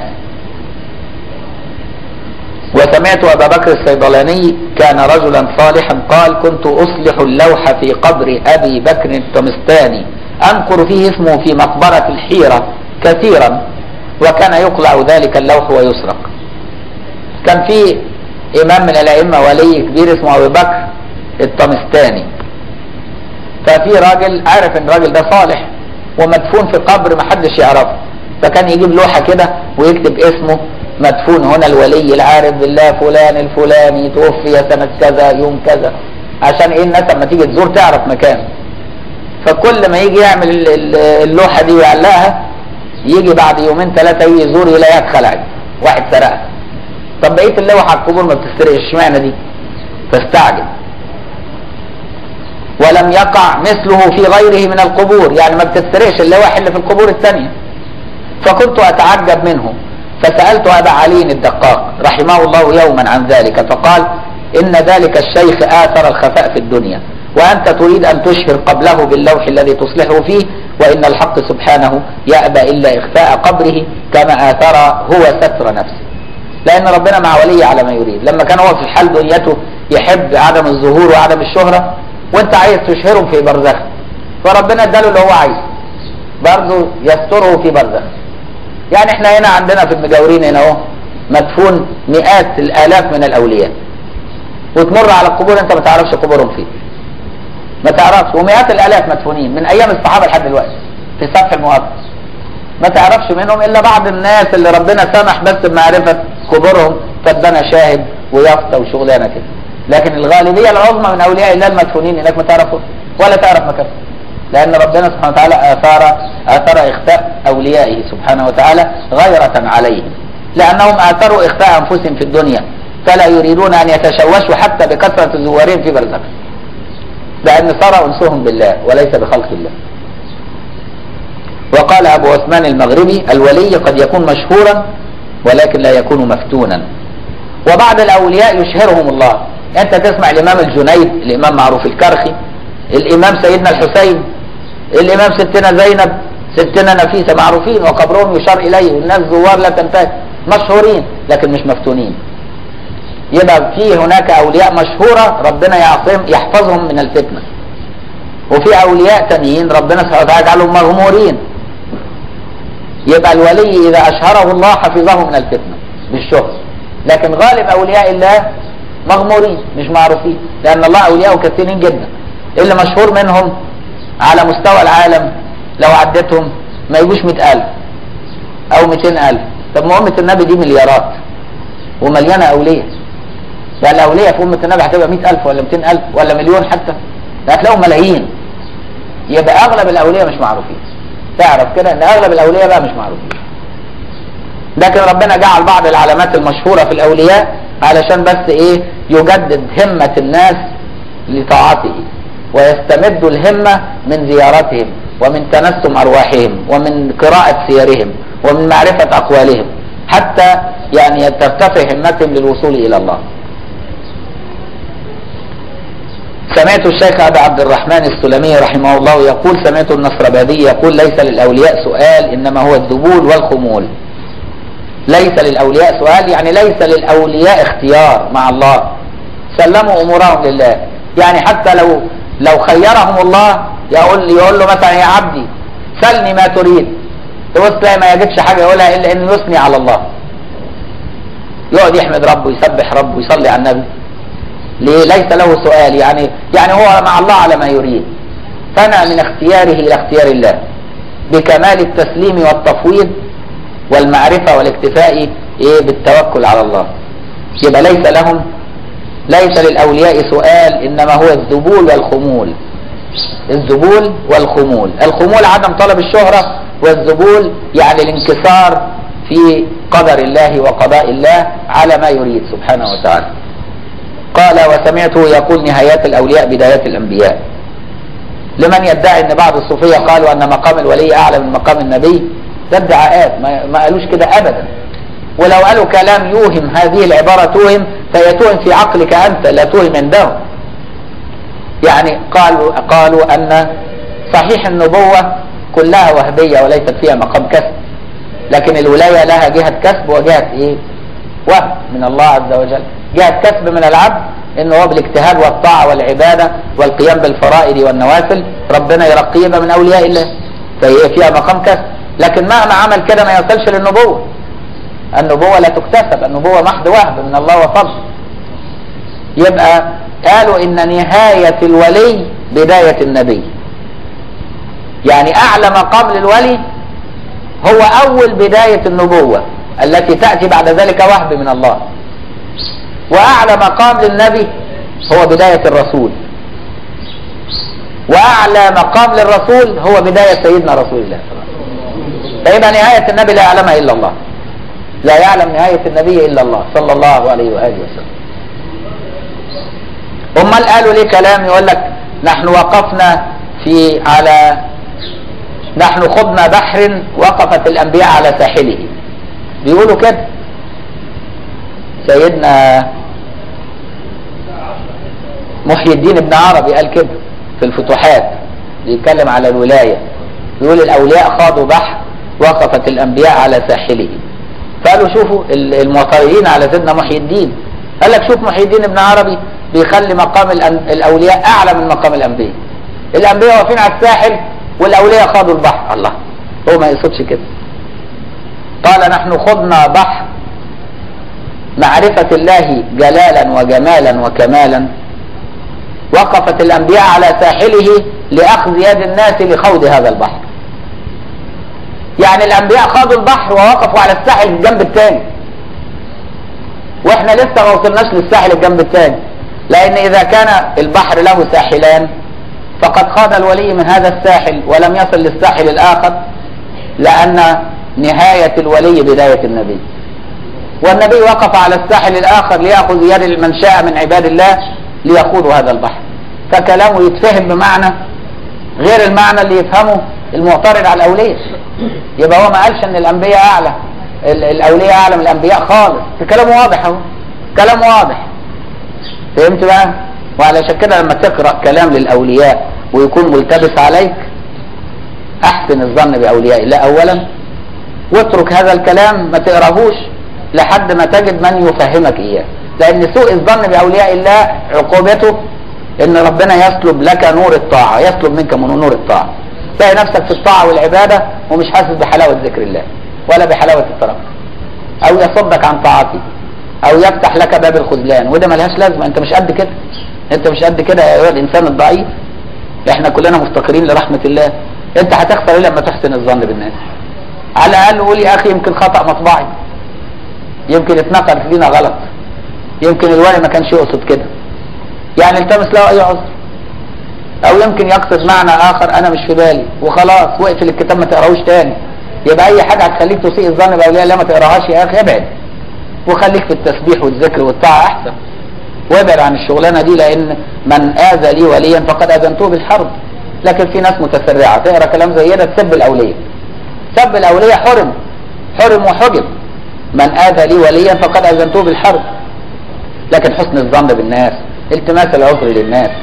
وسمعت أبا بكر الصيدلاني كان رجلا صالحا قال: كنت أصلح اللوح في قبر أبي بكر التمستاني أنقر فيه اسمه في مقبرة الحيرة كثيرا، وكان يقلع ذلك اللوح ويسرق. كان في إمام من الأئمة ولي كبير اسمه أبي بكر التمستاني، ففي راجل عارف ان الراجل ده صالح ومدفون في قبر محدش يعرفه، فكان يجيب لوحة كده ويكتب اسمه: مدفون هنا الولي العارف بالله فلان الفلاني توفي سنة كذا يوم كذا، عشان ايه الناس لما تيجي تزور تعرف مكانه. فكل ما يجي يعمل اللوحة دي ويعلقها، يجي بعد يومين ثلاثة يجي يزور يلاقيها اتخلعت، واحد سرقها. طب بقية اللوحة على القبور ما بتسترقش، اشمعنى دي؟ فاستعجب. ولم يقع مثله في غيره من القبور، يعني ما بتسترقش اللوح اللي في القبور الثانية. فكنت أتعجب منه، فسألت أبا علي الدقاق رحمه الله يوما عن ذلك، فقال: إن ذلك الشيخ آثر الخفاء في الدنيا، وأنت تريد أن تشهر قبله باللوح الذي تصلحه فيه، وإن الحق سبحانه يأبى إلا إخفاء قبره كما آثر هو ستر نفسه. لأن ربنا مع ولي على ما يريد. لما كان هو في حال دنيته يحب عدم الظهور وعدم الشهرة، وانت عايز تشهره في برزخ، فربنا اداله اللي هو عايزه برضه يستره في برزخ. يعني احنا هنا عندنا في المجاورين هنا اهو مدفون مئات الآلاف من الأولياء، وتمر على القبور انت ما تعرفش قبورهم فين، ما تعرفش، ومئات الآلاف مدفونين من أيام الصحابة لحد دلوقتي في سفح المقدس، ما تعرفش منهم إلا بعض الناس اللي ربنا سمح بس بمعرفة قبورهم، فادانا شاهد ويافطة وشغلانة كده، لكن الغالبية العظمى من أولياء الله المدفونين هناك ما تعرفوش ولا تعرف مكانهم، لأن ربنا سبحانه وتعالى آثر إخفاء أوليائه سبحانه وتعالى غيرة عليهم، لأنهم آثروا إخفاء أنفسهم في الدنيا، فلا يريدون أن يتشوشوا حتى بكثرة زوارهم في برزخ، لأن صار أنسهم بالله وليس بخلق الله. وقال أبو عثمان المغربي: الولي قد يكون مشهورا ولكن لا يكون مفتونا. وبعض الأولياء يشهرهم الله، أنت تسمع الإمام الجنيد، الإمام معروف الكرخي، الإمام سيدنا الحسين، الإمام ستنا زينب، ستنا نفيسة، معروفين وقبرهم يشار إليه والناس زوار لا تنتهي، مشهورين لكن مش مفتونين. يبقى في هناك أولياء مشهورة ربنا يحفظهم من الفتنة، وفي أولياء تانيين ربنا سبحانه وتعالى يجعلهم مغمورين. يبقى الولي إذا أشهره الله حفظه من الفتنة بالشهر، لكن غالب أولياء الله مغمورين مش معروفين، لأن الله أولياءه كثيرين جدا، اللي مشهور منهم على مستوى العالم لو عدتهم ما يجوش 100,000 أو 200,000. طب ما أمة النبي دي مليارات ومليانة أولياء، يعني الأولياء في أمة النبي هتبقى 100,000 ولا 200,000 ولا مليون حتى، هتلاقوا ملايين. يبقى أغلب الأولياء مش معروفين، تعرف كده ان اغلب الاولياء بقى مش معروفين، لكن ربنا جعل بعض العلامات المشهورة في الاولياء علشان بس ايه يجدد همة الناس لطاعته، ويستمد الهمة من زيارتهم ومن تنسم ارواحهم ومن قراءة سيرهم ومن معرفة اقوالهم، حتى يعني ترتفع همتهم للوصول الى الله. سمعت الشيخ أبي عبد الرحمن السلمي رحمه الله يقول: سمعت النصربادي يقول: ليس للأولياء سؤال إنما هو الذبول والخمول. ليس للأولياء سؤال يعني ليس للأولياء اختيار مع الله، سلموا أمورهم لله. يعني حتى لو خيرهم الله يقول له مثلا: يا عبدي سلني ما تريد، تبص ما يجدش حاجة يقولها إلا إنه يثني على الله، يقعد يحمد ربه ويسبح ربه ويصلي على النبي. ليه؟ ليس له سؤال، يعني هو مع الله على ما يريد، فنى من اختياره إلى اختيار الله بكمال التسليم والتفويض والمعرفة والاكتفاء بالتوكل على الله. يبقى ليس للأولياء سؤال إنما هو الذبول والخمول. الذبول والخمول، الخمول عدم طلب الشهرة، والذبول يعني الانكسار في قدر الله وقضاء الله على ما يريد سبحانه وتعالى. قال: وسمعته يقول: نهايات الأولياء بدايات الأنبياء. لمن يدعي أن بعض الصوفية قالوا أن مقام الولي أعلى من مقام النبي، ده ادعاءات، ما قالوش كده أبدا. ولو قالوا كلام يوهم هذه العبارة توهم، فهي توهم في عقلك أنت لا توهم عندهم. يعني قالوا أن صحيح النبوة كلها وهبية وليست فيها مقام كسب، لكن الولاية لها جهة كسب وجهة وهب من الله عز وجل. جهة كسب من العبد انه هو بالاجتهاد والطاعة والعبادة والقيام بالفرائض والنوافل ربنا يرقيه من اولياء الله، فهي فيها مقام كسب. لكن مهما عمل كده ما يصلش للنبوة. النبوة لا تكتسب، النبوة محض وهب من الله وفضل. يبقى قالوا ان نهاية الولي بداية النبي، يعني اعلى مقام للولي هو اول بداية النبوة التي تأتي بعد ذلك وهب من الله، واعلى مقام للنبي هو بداية الرسول، واعلى مقام للرسول هو بداية سيدنا رسول الله. فيبقى نهاية النبي لا يعلمها الا الله، لا يعلم نهاية النبي الا الله صلى الله عليه وآله وسلم. امال قالوا ليه كلام يقول لك نحن وقفنا نحن خضنا بحر وقفت الانبياء على ساحله، بيقولوا كده. سيدنا محي الدين ابن عربي قال كده في الفتوحات، بيتكلم على الولاية، يقول الأولياء خاضوا بحر وقفت الأنبياء على ساحله. فقالوا شوفوا المعترضين على سيدنا محي الدين، قال لك شوف محي الدين ابن عربي بيخلي مقام الأولياء أعلى من مقام الأنبياء. الأنبياء واقفين على الساحل والأولياء خاضوا البحر. الله، هو ما يقصدش كده. قال نحن خضنا بحر معرفة الله جلالا وجمالا وكمالا، وقفت الأنبياء على ساحله لأخذ يد الناس لخوض هذا البحر. يعني الأنبياء خاضوا البحر ووقفوا على الساحل الجنب الثاني، وإحنا لسه ما وصلناش للساحل الجنب الثاني، لأن إذا كان البحر له ساحلان فقد خاض الولي من هذا الساحل ولم يصل للساحل الآخر، لأن نهاية الولي بداية النبي، والنبي وقف على الساحل الآخر ليأخذ يد من شاء من عباد الله ليخوضوا هذا البحر. فكلامه يتفهم بمعنى غير المعنى اللي يفهمه المعترض على الأولياء. يبقى هو ما قالش ان الأنبياء أعلى، الأولياء أعلى من الأنبياء خالص. كلامه واضح اهو، كلام واضح. فهمت بقى؟ وعلشان كده لما تقرأ كلام للأولياء ويكون ملتبس عليك، أحسن الظن بأولياء الله أولا، واترك هذا الكلام ما تقراهوش لحد ما تجد من يفهمك إياه. لأن سوء الظن بأولياء الله عقوبته إن ربنا يسلب لك نور الطاعة، يسلب منك من نور الطاعة، تلاقي نفسك في الطاعة والعبادة ومش حاسس بحلاوة ذكر الله ولا بحلاوة الترك، أو يصدك عن طاعته، أو يفتح لك باب الخذلان، وده ملهاش لازمة. أنت مش قد كده، أنت مش قد كده يا أيها الإنسان الضعيف. إحنا كلنا مفتقرين لرحمة الله. أنت هتخسر إلا لما تحسن الظن بالناس. على الأقل قول يا أخي يمكن خطأ مطبعي، يمكن اتنقل فينا غلط، يمكن الوالي ما كانش يقصد كده، يعني التمس له أي عذر، أو يمكن يقصد معنى آخر أنا مش في بالي، وخلاص واقفل الكتاب ما تقراهوش تاني. يبقى أي حاجة هتخليك تسيء الظن بأولياء الله ما تقراهاش يا أخي، ابعد وخليك في التسبيح والذكر والطاعة أحسن، وابعد عن الشغلانة دي، لأن من آذى لي وليا فقد أذنته بالحرب. لكن في ناس متسرعة تقرا كلام زي ده تسب الأولياء. سب الأولياء حرم وحجب. من آذى لي وليا فقد أذنته بالحرب. لكن حسن الظن بالناس، التماس العذر للناس،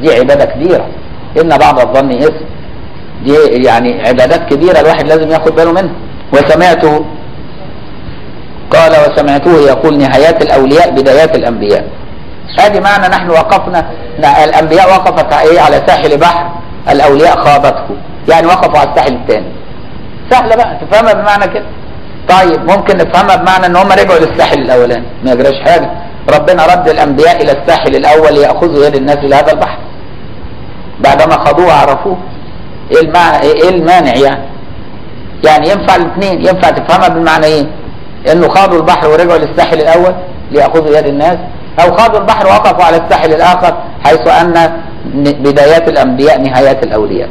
دي عبادة كبيرة. إن بعض الظن إثم، دي يعني عبادات كبيرة الواحد لازم ياخد باله منها. وسمعته قال وسمعته يقول نهايات الأولياء بدايات الأنبياء. هذه معنى نحن وقفنا، الأنبياء وقفت على ساحل بحر، الأولياء خاضته، يعني وقفوا على الساحل الثاني. سهلة بقى تفهمها بمعنى كده. طيب ممكن نفهمها بمعنى ان هم رجعوا للساحل الاولاني، ما يجراش حاجة، ربنا رد الأنبياء إلى الساحل الأول يأخذوا يد الناس إلى هذا البحر بعدما خاضوه وعرفوه. إيه المانع يعني ينفع الاثنين، ينفع تفهمها بالمعنيين، إنه خاضوا البحر ورجعوا للساحل الأول ليأخذوا يد الناس، أو خاضوا البحر ووقفوا على الساحل الآخر، حيث أن بدايات الأنبياء نهايات الأولياء.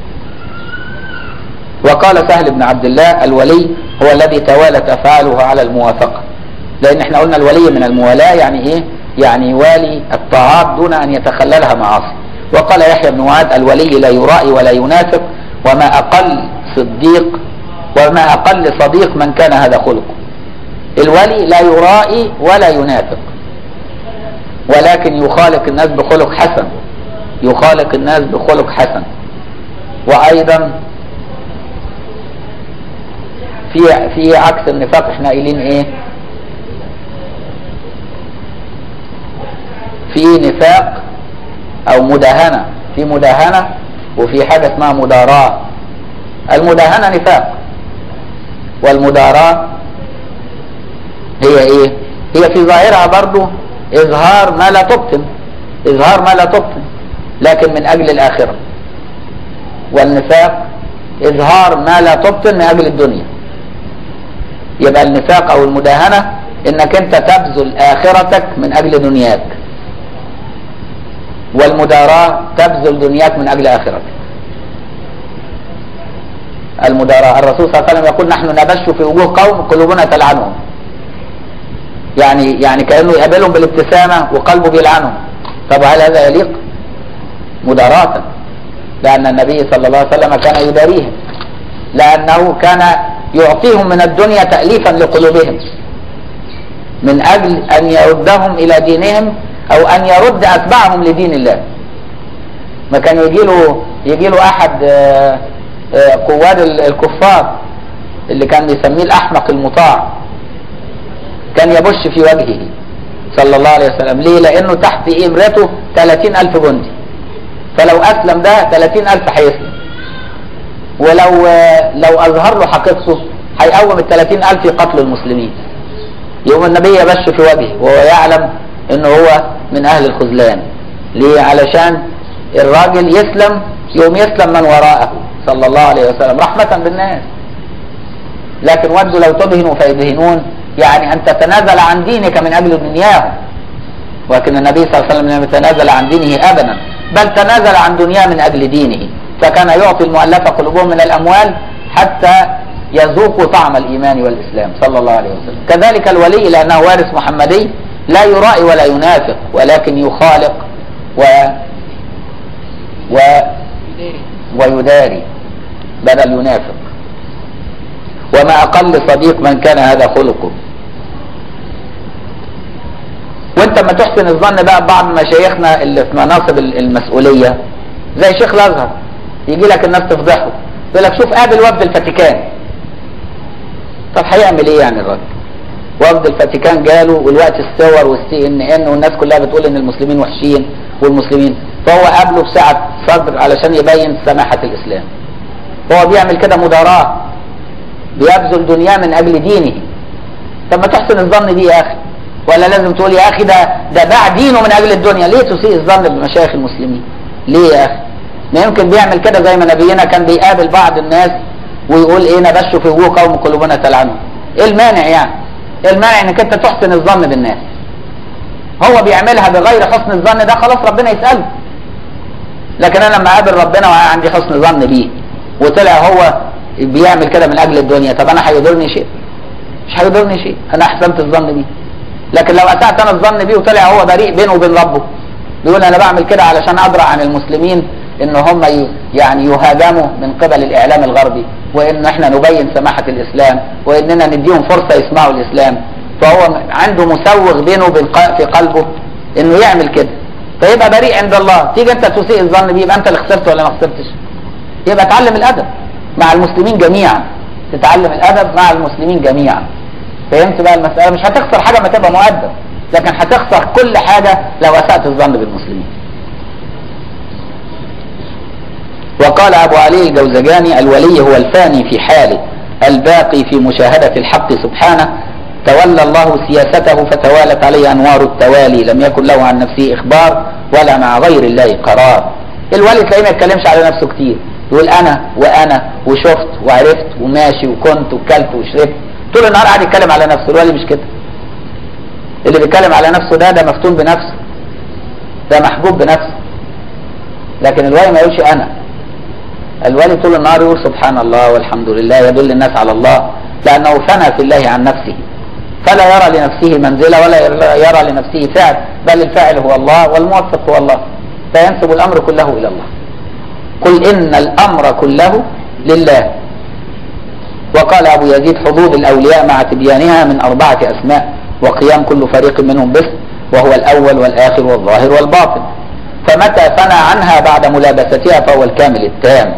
وقال سهل بن عبد الله الولي هو الذي توالت أفعاله على الموافقة، لأن احنا قلنا الولي من الموالاة يعني إيه؟ يعني يوالي الطاعات دون أن يتخللها معاصي. وقال يحيى بن معاذ الولي لا يرائي ولا ينافق، وما أقل صديق من كان هذا خلقه. الولي لا يرائي ولا ينافق، ولكن يخالق الناس بخلق حسن، يخالق الناس بخلق حسن. وأيضا في عكس النفاق احنا قايلين ايه؟ في نفاق او مداهنة، في مداهنة وفي حاجة اسمها مداراة. المداهنة نفاق، والمداراة هي ايه؟ هي في ظاهرها برضو اظهار ما لا تبطن، اظهار ما لا تبطن لكن من اجل الاخرة. والنفاق اظهار ما لا تبطن من اجل الدنيا. يبقى النفاق او المداهنة انك انت تبذل اخرتك من اجل دنياك، والمداراة تبذل دنياك من اجل اخرتك. المداراة الرسول صلى الله عليه وسلم يقول نحن نبش في وجوه قوم قلوبنا تلعنهم، يعني كأنه يقابلهم بالابتسامة وقلبه بيلعنهم. طب هل هذا يليق؟ مداراة، لأن النبي صلى الله عليه وسلم كان يداريهم، لأنه كان يعطيهم من الدنيا تأليفا لقلوبهم من أجل أن يردهم إلى دينهم أو أن يرد أتباعهم لدين الله. ما كان يجي له أحد قواد الكفار اللي كان بيسميه الأحمق المطاع، كان يبش في وجهه صلى الله عليه وسلم. ليه؟ لأنه تحت إمرته 30,000 جندي، فلو أسلم ده 30,000 هيسلم، ولو أظهر له حقيقته هيقوم 30,000 قتل المسلمين. يوم النبي يبش في وجهه وهو يعلم انه هو من اهل الخذلان. ليه؟ علشان الراجل يسلم، يوم يسلم من وراءه صلى الله عليه وسلم رحمة بالناس. لكن ودوا لو تدهنوا فيدهنون، يعني ان تتنازل عن دينك من اجل دنياهم. ولكن النبي صلى الله عليه وسلم لم يتنازل عن دينه ابدا، بل تنازل عن دنياه من اجل دينه، فكان يعطي المؤلفة قلوبهم من الاموال حتى يذوقوا طعم الايمان والاسلام صلى الله عليه وسلم. كذلك الولي لانه وارث محمدي لا يرائي ولا ينافق، ولكن يخالق ويداري بدل ينافق. وما أقل صديق من كان هذا خلقه. وانت ما تحسن الظن بقى بعض مشايخنا اللي في مناصب المسؤولية زي شيخ الازهر، يجي لك الناس تفضحه يقول لك شوف قابل وفد الفاتيكان. طب هيعمل ايه يعني الراجل؟ وفد الفاتيكان جاله والوقت الصور والCNN والناس كلها بتقول ان المسلمين وحشين والمسلمين، فهو قابله بسعة صدر علشان يبين سماحة الاسلام. هو بيعمل كده مداراة، بيبذل دنياه من اجل دينه. طب ما تحسن الظن دي يا اخي، ولا لازم تقول يا اخي ده باع دينه من اجل الدنيا؟ ليه تسيء الظن بمشايخ المسلمين؟ ليه يا اخي؟ ما يمكن بيعمل كده زي ما نبينا كان بيقابل بعض الناس ويقول ايه نبشوا في وجوه قوم قلوبنا تلعنهم. ايه المانع يعني؟ ايه المانع انك انت تحسن الظن بالناس؟ هو بيعملها بغير حسن الظن ده خلاص ربنا يسأله. لكن انا لما اقابل ربنا وعندي حسن ظن بيه وطلع هو بيعمل كده من اجل الدنيا، طب انا هيضرني شيء؟ مش هيضرني شيء، انا احسنت الظن بيه. لكن لو اسأت انا الظن بيه وطلع هو بريء بينه وبين ربه، بيقول انا بعمل كده علشان ادرى عن المسلمين ان هم يعني يهاجموا من قبل الاعلام الغربي، وان احنا نبين سماحة الاسلام، واننا نديهم فرصة يسمعوا الاسلام، فهو عنده مسوغ بينه وبين في قلبه انه يعمل كده. فيبقى بريء عند الله. تيجي انت تسيء الظن بيه، يبقى انت اللي خسرت ولا ما خسرتش؟ يبقى اتعلم الادب مع المسلمين جميعا، تتعلم الادب مع المسلمين جميعا. فهمت بقى المساله؟ مش هتخسر حاجه ما تبقى مؤدب، لكن هتخسر كل حاجه لو اسأت الظن بالمسلمين. وقال ابو علي الجوزجاني: الولي هو الفاني في حاله الباقي في مشاهدة الحق سبحانه، تولى الله سياسته فتوالت عليه انوار التوالي، لم يكن له عن نفسه اخبار ولا مع غير الله قرار. الولي تلاقيه ما يتكلمش على نفسه كتير، يقول انا وانا وشفت وعرفت وماشي وكنت وكلت وشربت، طول النهار قاعد يتكلم على نفسه. الولي مش كده. اللي بيتكلم على نفسه ده مفتون بنفسه، ده محبوب بنفسه. لكن الولي ما يقولش انا. الولي طول النهار يقول سبحان الله والحمد لله، يدل الناس على الله، لانه فنى في الله عن نفسه، فلا يرى لنفسه منزله ولا يرى لنفسه فعل، بل الفاعل هو الله والموفق هو الله، فينسب الامر كله الى الله. قل ان الامر كله لله. وقال ابو يزيد: حظوظ الاولياء مع تبيانها من 4 اسماء، وقيام كل فريق منهم باسم، وهو الاول والاخر والظاهر والباطن، فمتى فنى عنها بعد ملابستها فهو الكامل التام.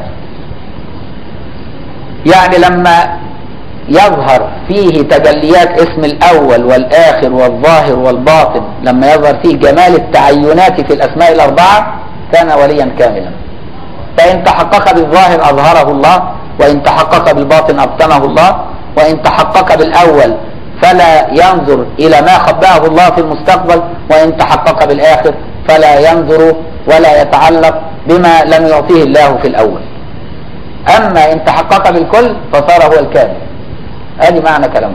يعني لما يظهر فيه تجليات اسم الاول والاخر والظاهر والباطن، لما يظهر فيه جمال التعينات في الاسماء ال4 كان وليا كاملا. فان تحقق بالظاهر اظهره الله، وان تحقق بالباطن ابطنه الله، وان تحقق بالاول فلا ينظر الى ما خبأه الله في المستقبل، وان تحقق بالاخر فلا ينظر ولا يتعلق بما لم يعطيه الله في الاول. اما ان تحقق بالكل فصار هو الكامل. ادي معنى كلامه.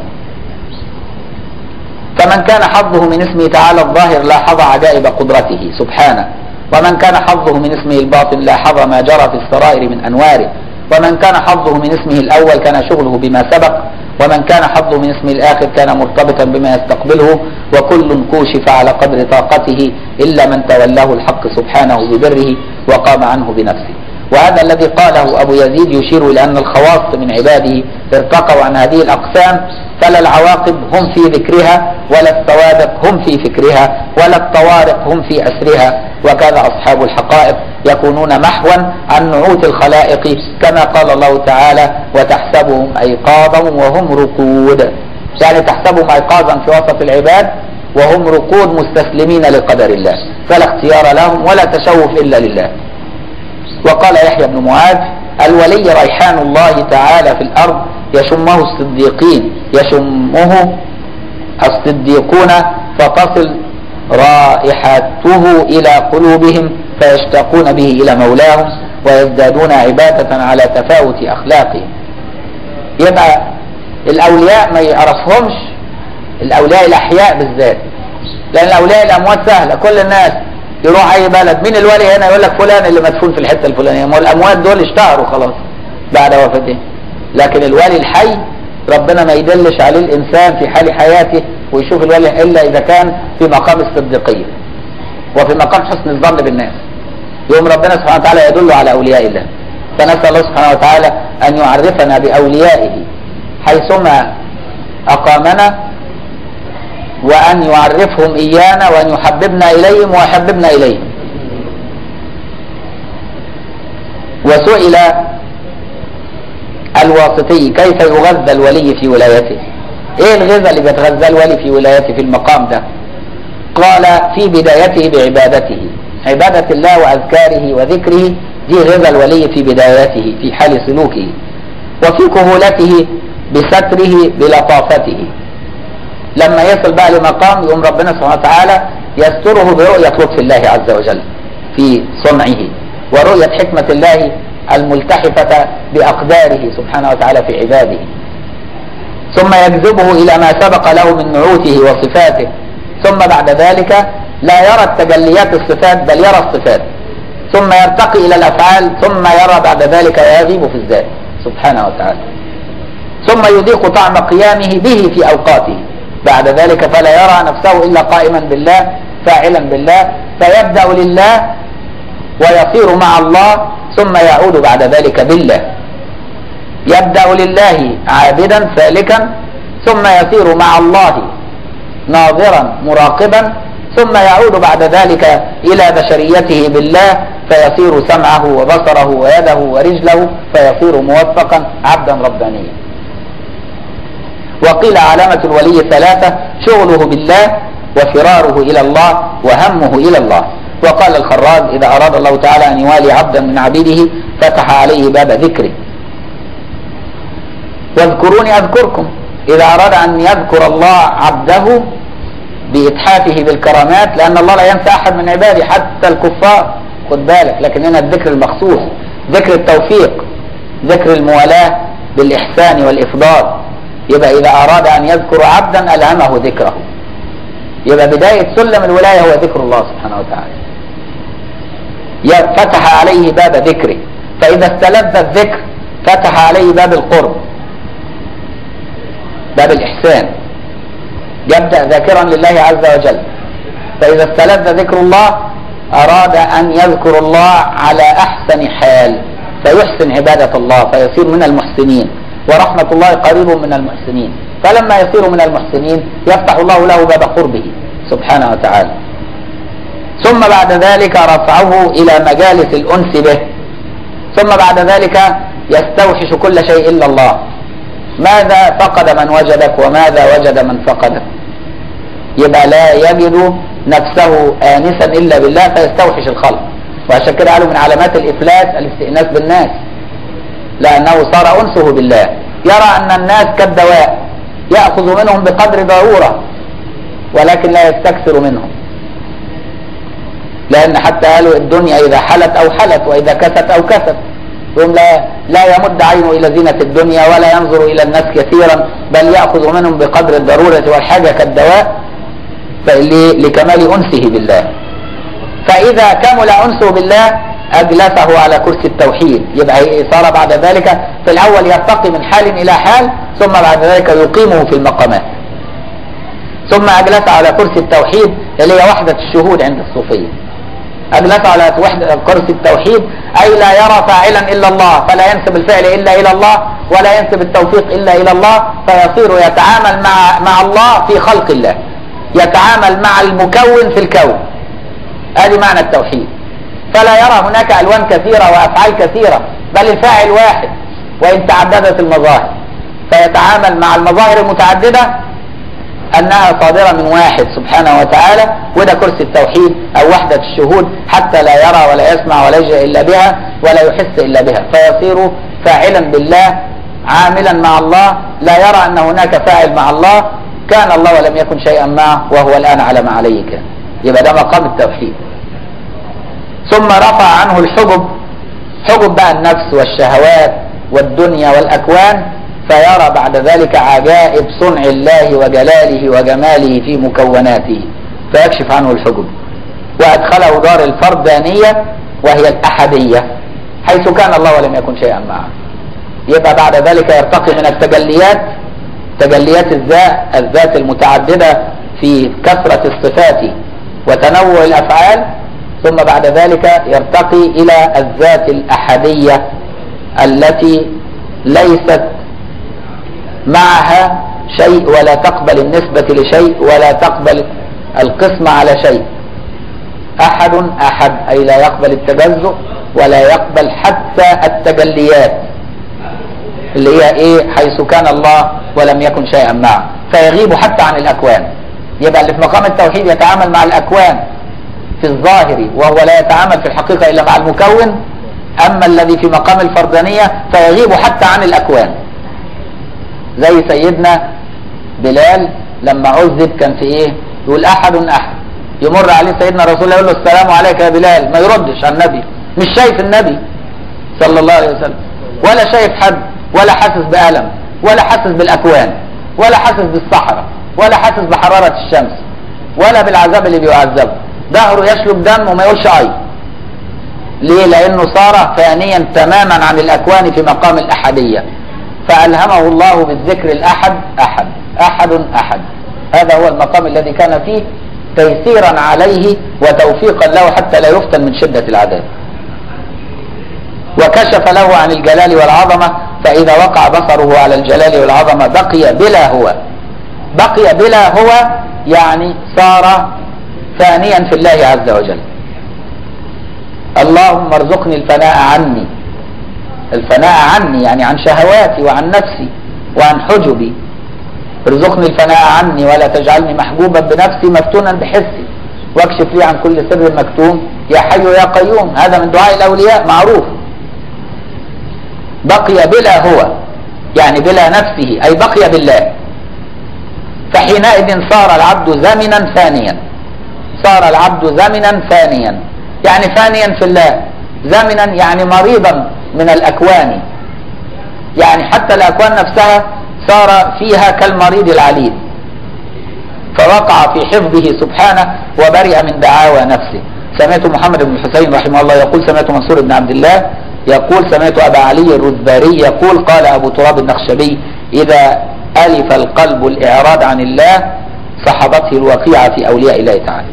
فمن كان حظه من اسمه تعالى الظاهر لاحظ عجائب قدرته سبحانه، ومن كان حظه من اسمه الباطن لاحظ ما جرى في السرائر من انواره، ومن كان حظه من اسمه الاول كان شغله بما سبق، ومن كان حظه من اسمه الاخر كان مرتبطا بما يستقبله، وكل كوشف على قدر طاقته الا من تولاه الحق سبحانه ببره وقام عنه بنفسه. وهذا الذي قاله ابو يزيد يشير الى ان الخواص من عباده ارتقوا عن هذه الاقسام، فلا العواقب هم في ذكرها، ولا السوابق هم في فكرها، ولا الطوارق هم في اسرها، وكان اصحاب الحقائق يكونون محوا عن نعوت الخلائق، كما قال الله تعالى: وتحسبهم ايقاظا وهم رقود. يعني تحسبهم ايقاظا في وسط العباد وهم رقود مستسلمين لقدر الله، فلا اختيار لهم ولا تشوف الا لله. وقال يحيى بن معاذ: الولي ريحان الله تعالى في الارض يشمه الصديقين، يشمه الصديقون فتصل رائحته الى قلوبهم فيشتاقون به الى مولاهم ويزدادون عبادة على تفاوت اخلاقهم. يبقى الاولياء ما يعرفهمش الاولياء الاحياء بالذات، لان الاولياء الاموات سهله، كل الناس يروح اي بلد مين الولي هنا يقول لك فلان اللي مدفون في الحته الفلانيه، ما الاموات دول اشتهروا خلاص بعد وفاتهم. لكن الولي الحي ربنا ما يدلش عليه الانسان في حال حياته ويشوف الولي الا اذا كان في مقام الصديقيه وفي مقام حسن الظن بالناس، يوم ربنا سبحانه وتعالى يدل على اولياء الله. فنسال الله سبحانه وتعالى ان يعرفنا باوليائه حيثما اقامنا، وأن يعرفهم إيانا، وأن يحببنا إليهم ويحببنا إليهم. وسئل الواسطي: كيف يغذى الولي في ولايته؟ إيه الغذاء اللي بيتغذى الولي في ولايته في المقام ده؟ قال: في بدايته بعبادته، عبادة الله وأذكاره وذكره، دي غذاء الولي في بدايته في حال سلوكه. وفي كهولته بستره بلطافته، لما يصل بقى لمقام يقوم ربنا سبحانه وتعالى يستره برؤية لطف الله عز وجل في صنعه، ورؤية حكمة الله الملتحفة بأقداره سبحانه وتعالى في عباده، ثم يجذبه إلى ما سبق له من نعوته وصفاته، ثم بعد ذلك لا يرى التجليات الصفات بل يرى الصفات، ثم يرتقي إلى الأفعال، ثم يرى بعد ذلك ويغيب في الذات سبحانه وتعالى، ثم يذيق طعم قيامه به في أوقاته، بعد ذلك فلا يرى نفسه إلا قائما بالله فاعلا بالله، فيبدأ لله ويصير مع الله، ثم يعود بعد ذلك بالله. يبدأ لله عابدا سالكا، ثم يصير مع الله ناظرا مراقبا، ثم يعود بعد ذلك إلى بشريته بالله فيصير سمعه وبصره ويده ورجله فيصير موفقا عبدا ربانيا. وقيل علامة الولي ثلاثة: شغله بالله، وفراره إلى الله، وهمه إلى الله. وقال الخراز: إذا أراد الله تعالى أن يوالي عبدا من عبيده فتح عليه باب ذكره. واذكروني أذكركم، إذا أراد أن يذكر الله عبده بإتحافه بالكرامات، لأن الله لا ينسى أحد من عباده حتى الكفار، خد بالك. لكن هنا الذكر المخصوص، ذكر التوفيق، ذكر الموالاة بالإحسان والإفضال. يبقى إذا أراد أن يذكر عبدا ألهمه ذكره. يبقى بداية سلم الولاية هو ذكر الله سبحانه وتعالى. فتح عليه باب ذكره، فإذا استلذ الذكر فتح عليه باب القرب، باب الإحسان، يبدأ ذاكرا لله عز وجل. فإذا استلذ ذكر الله أراد أن يذكر الله على أحسن حال، فيحسن عبادة الله فيصير من المحسنين، ورحمة الله قريب من المحسنين. فلما يصير من المحسنين يفتح الله له باب قربه سبحانه وتعالى. ثم بعد ذلك رفعه إلى مجالس الأنس به، ثم بعد ذلك يستوحش كل شيء إلا الله. ماذا فقد من وجدك وماذا وجد من فقدك؟ يبقى لا يجد نفسه آنسا إلا بالله فيستوحش الخلق. وعشان كده قالوا من علامات الإفلاس الاستئناس بالناس، لأنه صار أنسه بالله. يرى أن الناس كالدواء يأخذ منهم بقدر ضرورة ولكن لا يستكثر منهم، لأن حتى قالوا الدنيا إذا حلت أو حلت وإذا كست أو كست. يوم لا يمد عينه إلى زينة الدنيا ولا ينظر إلى الناس كثيرا، بل يأخذ منهم بقدر الضرورة والحاجة كالدواء لكمال أنسه بالله. فإذا كمل أنسه بالله أجلسه على كرسي التوحيد. يبقى صار بعد ذلك في الأول يرتقي من حال إلى حال، ثم بعد ذلك يقيمه في المقامات. ثم أجلس على كرسي التوحيد اللي هي وحدة الشهود عند الصوفية. أجلس على كرسي التوحيد أي لا يرى فاعلا إلا الله، فلا ينسب الفعل إلا إلى الله ولا ينسب التوفيق إلا إلى الله، فيصير يتعامل مع الله في خلق الله، يتعامل مع المكون في الكون. هذه معنى التوحيد. فلا يرى هناك ألوان كثيرة وأفعال كثيرة، بل الفاعل واحد وإن تعددت المظاهر، فيتعامل مع المظاهر المتعددة أنها صادرة من واحد سبحانه وتعالى. وده كرسي التوحيد أو وحدة الشهود، حتى لا يرى ولا يسمع ولا يجري إلا بها ولا يحس إلا بها، فيصير فاعلا بالله عاملا مع الله، لا يرى أن هناك فاعل مع الله، كان الله ولم يكن شيئا معه وهو الآن على ما عليه كان. يبقى ده مقام التوحيد. ثم رفع عنه الحجب، حجب بقى النفس والشهوات والدنيا والأكوان، فيرى بعد ذلك عجائب صنع الله وجلاله وجماله في مكوناته، فيكشف عنه الحجب. وأدخله دار الفردانية وهي الأحدية، حيث كان الله ولم يكن شيئا معه. يبقى بعد ذلك يرتقي من التجليات، تجليات الذات المتعددة في كثرة الصفات وتنوع الأفعال، ثم بعد ذلك يرتقي إلى الذات الأحدية التي ليست معها شيء ولا تقبل النسبة لشيء ولا تقبل القسم على شيء. أحد أحد أي لا يقبل التجزؤ ولا يقبل حتى التجليات اللي هي إيه؟ حيث كان الله ولم يكن شيئا معه، فيغيب حتى عن الأكوان. يبقى اللي في مقام التوحيد يتعامل مع الأكوان في الظاهر، وهو لا يتعامل في الحقيقة إلا مع المكون. أما الذي في مقام الفردانية فيغيب حتى عن الأكوان، زي سيدنا بلال لما عذب كان في إيه؟ يقول أحد أحد، يمر عليه سيدنا رسول الله يقول له السلام عليك يا بلال، ما يردش على النبي، مش شايف النبي صلى الله عليه وسلم، ولا شايف حد، ولا حاسس بألم، ولا حاسس بالأكوان، ولا حاسس بالصحراء، ولا حاسس بحرارة الشمس، ولا بالعذاب اللي بيعذبه. ظهره يشلب دم وما يقولش أي. ليه؟ لأنه صار فانيا تماما عن الأكوان في مقام الأحدية، فألهمه الله بالذكر الأحد أحد أحد أحد. هذا هو المقام الذي كان فيه تيسيرا عليه وتوفيقا له حتى لا يفتن من شدة العذاب. وكشف له عن الجلال والعظمة، فإذا وقع بصره على الجلال والعظمة بقي بلا هو. بقي بلا هو يعني صار ثانيا في الله عز وجل. اللهم ارزقني الفناء عني، الفناء عني يعني عن شهواتي وعن نفسي وعن حجبي. ارزقني الفناء عني ولا تجعلني محبوبا بنفسي مفتونا بحسي، واكشف لي عن كل سر مكتوم يا حي يا قيوم. هذا من دعاء الأولياء معروف. بقي بلا هو يعني بلا نفسه، أي بقي بالله. فحينئذ صار العبد زمنا فانيا، صار العبد زمنا فانيا يعني فانيا في الله، زمنا يعني مريضا من الأكوان، يعني حتى الأكوان نفسها صار فيها كالمريض العليل، فوقع في حفظه سبحانه وبرئ من دعاوى نفسه. سمعت محمد بن الحسين رحمه الله يقول سمعت منصور بن عبد الله يقول سمعت أبا علي الرذباري يقول قال أبو تراب النخشبي إذا ألف القلب الإعراض عن الله صحبته الوقيعة في أولياء الله تعالى.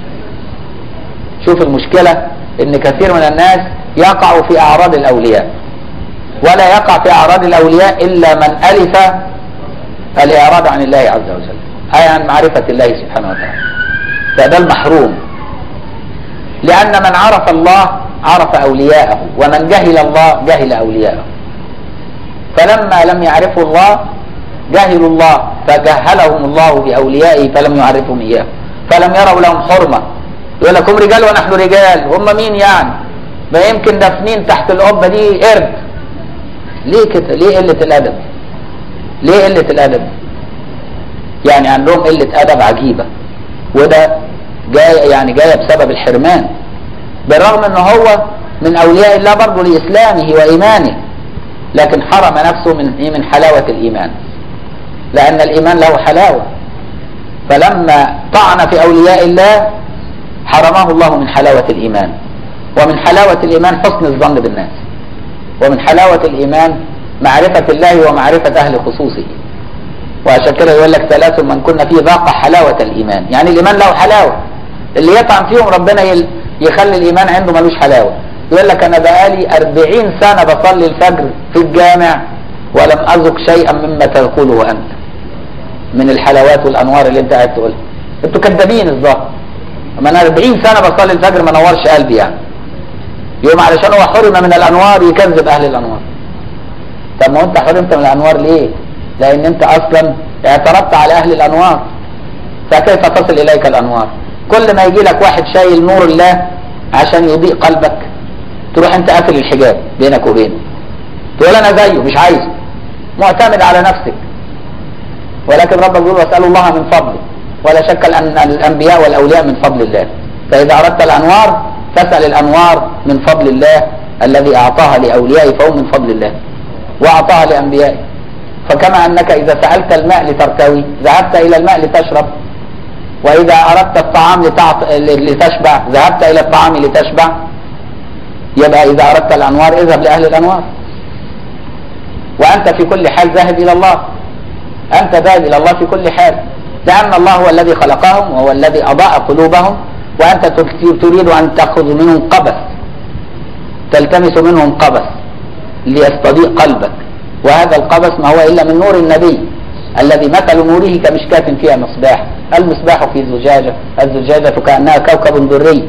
شوف المشكلة إن كثير من الناس يقع في أعراض الأولياء، ولا يقع في أعراض الأولياء إلا من ألف الإعراض عن الله عز وجل، أي عن معرفة الله سبحانه وتعالى. فده المحروم، لأن من عرف الله عرف أولياءه، ومن جهل الله جهل أولياءه. فلما لم يعرفوا الله جهلوا الله، فجهلهم الله بأوليائه فلم يعرفهم إياه، فلم يروا لهم حرمة. يقول لك هم رجال ونحن رجال، هم مين يعني؟ ما يمكن دفنين تحت القبة دي قرد. ليه كده؟ ليه قلة الأدب؟ ليه قلة الأدب؟ يعني عندهم قلة أدب عجيبة، وده جاية بسبب الحرمان، بالرغم أنه هو من أولياء الله برضه لإسلامه وإيمانه، لكن حرم نفسه من حلاوة الإيمان، لأن الإيمان له حلاوة. فلما طعن في أولياء الله حرمه الله من حلاوة الإيمان. ومن حلاوة الإيمان حسن الظن بالناس، ومن حلاوة الإيمان معرفة الله ومعرفة أهل خصوصه. وعشان كده يقول لك ثلاث من كنا فيه ذاق حلاوة الإيمان، يعني الإيمان له حلاوة. اللي يطعن فيهم ربنا يخلي الإيمان عنده ملوش حلاوة. يقول لك أنا بقالي 40 سنة بصلي الفجر في الجامع ولم أذق شيئا مما تقوله أنت من الحلاوات والأنوار اللي أنت قاعد تقولها. أنتوا كذابين الظاهر. أما أنا 40 سنة بصلي الفجر ما نورش قلبي يعني. يوم علشان هو حرم من الأنوار يكذب أهل الأنوار. طب ما أنت حرمت من الأنوار ليه؟ لأن أنت أصلا اعترضت على أهل الأنوار، فكيف تصل إليك الأنوار؟ كل ما يجي لك واحد شايل نور الله عشان يضيء قلبك تروح أنت قافل الحجاب بينك وبينه، تقول أنا زيه مش عايزه، معتمد على نفسك. ولكن ربك يقول واسألوا الله من فضله، ولا شك أن الأنبياء والأولياء من فضل الله. فإذا أردت الأنوار فاسأل الأنوار من فضل الله الذي أعطاها لأوليائه، فهو من فضل الله وأعطاها لأنبيائه. فكما أنك إذا سألت الماء لترتوي ذهبت إلى الماء لتشرب، وإذا أردت الطعام لتشبع ذهبت إلى الطعام لتشبع. يبقى إذا أردت الأنوار اذهب لأهل الأنوار، وأنت في كل حال ذاهب إلى الله، أنت ذاهب إلى الله في كل حال، لأن الله هو الذي خلقهم وهو الذي أضاء قلوبهم، وأنت تريد أن تأخذ منهم قبس، تلتمس منهم قبس ليستضيء قلبك. وهذا القبس ما هو إلا من نور النبي الذي مثل نوره كمشكاة فيها مصباح، المصباح في زجاجة، الزجاجة كأنها كوكب دري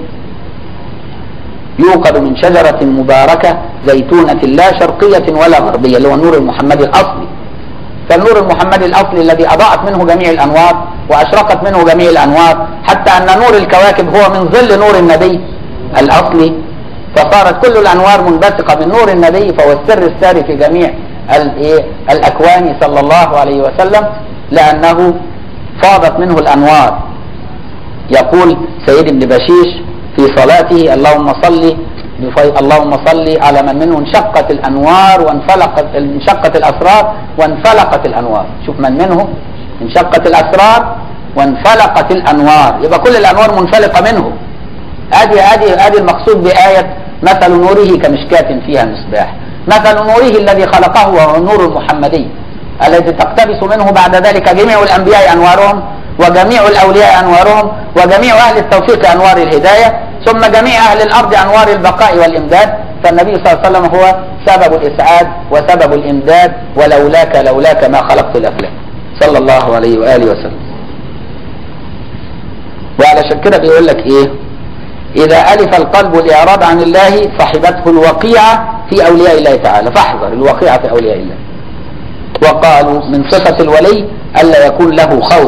يوقد من شجرة مباركة زيتونة لا شرقية ولا غربية، اللي هو النور المحمدي الأصلي. فالنور المحمدي الأصلي الذي أضاءت منه جميع الأنوار وأشرقت منه جميع الأنوار، حتى أن نور الكواكب هو من ظل نور النبي الأصلي، فصارت كل الأنوار منبثقة من نور النبي، فهو السر الساري في جميع الأكوان صلى الله عليه وسلم، لأنه فاضت منه الأنوار. يقول سيد ابن بشيش في صلاته اللهم صل على من منه انشقت الأنوار انشقت الأسرار وانفلقت الأنوار. شوف من منه انشقت الأسرار وانفلقت الأنوار، يبقى كل الأنوار منفلقة منه. ادي المقصود بآية مثل نوره كمشكاة فيها مصباح. مثل نوره الذي خلقه وهو النور المحمدي الذي تقتبس منه بعد ذلك جميع الأنبياء أنوارهم، وجميع الأولياء أنوارهم، وجميع أهل التوفيق أنوار الهداية، ثم جميع أهل الأرض أنوار البقاء والإمداد. فالنبي صلى الله عليه وسلم هو سبب الإسعاد وسبب الإمداد، ولولاك ما خلقت الأفلاك صلى الله عليه وآله وسلم. وعلشان كده بيقول لك ايه؟ اذا الف القلب الاعراض عن الله صحبته الوقيعه في اولياء الله تعالى، فاحذر الوقيعه في اولياء الله. وقالوا من صفه الولي الا يكون له خوف،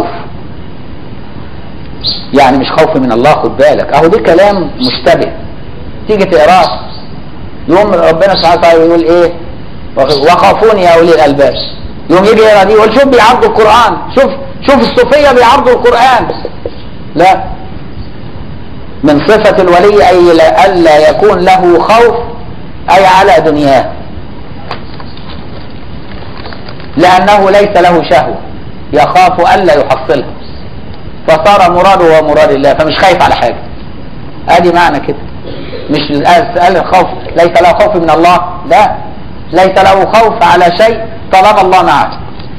يعني مش خوف من الله، خد بالك اهو ده كلام مشتبه تيجي تقراه يوم ربنا سبحانه وتعالى يقول ايه؟ وخافوني يا اولي الالباب، يوم يجي يقرا دي يقول شوف بيعرضوا القران، شوف الصوفيه بيعرضوا القران. لا، من صفه الولي اي الا يكون له خوف اي على دنياه، لانه ليس له شهوه يخاف الا يحصلها، فصار مراده ومراد الله، فمش خايف على حاجه. ادي معنى كده، مش قال الخوف ليس له خوف من الله، لا، ليس له خوف على شيء طالما الله معه.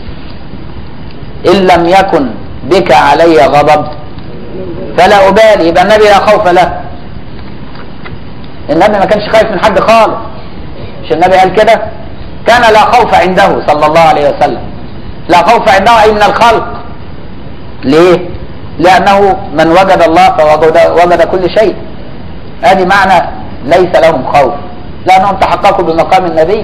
ان لم يكن بك علي غضب فلا ابالي، يبقى النبي لا خوف له. النبي ما كانش خايف من حد خالص، مش النبي قال كده؟ كان لا خوف عنده صلى الله عليه وسلم، لا خوف عنده اي من الخلق. ليه؟ لانه من وجد الله فوجد كل شيء. ادي معنى ليس لهم خوف، لانهم تحققوا بمقام النبي.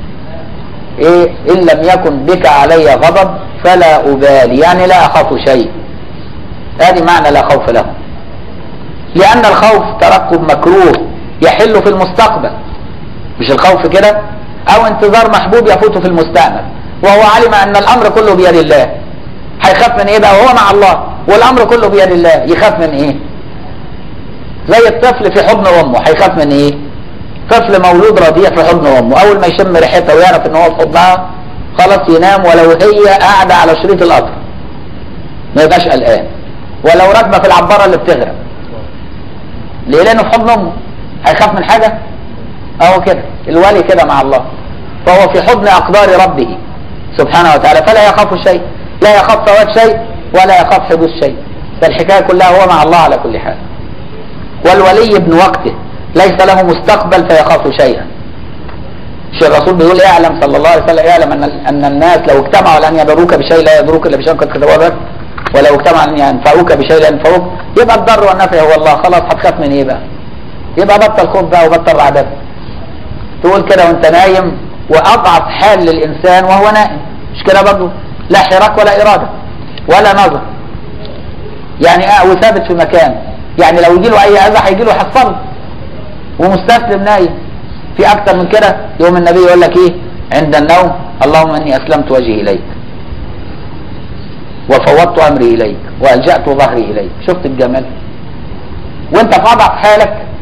ايه؟ ان لم يكن بك علي غضب فلا ابالي، يعني لا اخاف شيء. ادي معنى لا خوف لهم، لان الخوف ترقب مكروه يحل في المستقبل، مش الخوف كده، او انتظار محبوب يفوت في المستقبل، وهو علم ان الامر كله بيد الله. هيخاف من ايه بقى وهو مع الله والامر كله بيد الله؟ يخاف من ايه؟ زي الطفل في حضن امه، هيخاف من ايه؟ طفل مولود رضيع في حضن امه، اول ما يشم ريحتها ويعرف ان هو في حضنها خلاص ينام، ولو هي قاعده على شريط القطر ما يبقاش قلقان، ولو راكبه في العباره اللي بتغرق. ليه؟ لانه في حضن امه. هيخاف من حاجه؟ اهو كده الولي كده مع الله، فهو في حضن اقدار ربه سبحانه وتعالى، فلا يخاف شيء، لا يخاف فوات شيء ولا يخاف حدوث شيء، فالحكايه كلها هو مع الله على كل حال. والولي ابن وقته ليس له مستقبل فيخاف شيئا. مش الرسول بيقول اعلم صلى الله عليه وسلم اعلم ان الناس لو اجتمعوا لان يضروك بشيء لا يضروك الا بشيء قد كتبه لك، ولو اجتمعوا ان ينفعوك بشيء لا ينفعوك، يبقى الضر والنفع هو الله، خلاص هتخاف من ايه بقى؟ يبقى بطل خوف بقى وبطل رعدات. تقول كده وانت نايم، واضعف حال للانسان وهو نائم، مش كده برضه؟ لا حراك ولا اراده ولا نظر، يعني وثابت في مكان، يعني لو يجي له اي اذى هيجي له يحصله، ومستسلم نايم. في اكتر من كده؟ يوم النبي يقول لك ايه عند النوم؟ اللهم اني اسلمت وجهي اليك وفوضت امري اليك والجأت ظهري اليك. شفت الجمال؟ وانت في اضعف حالك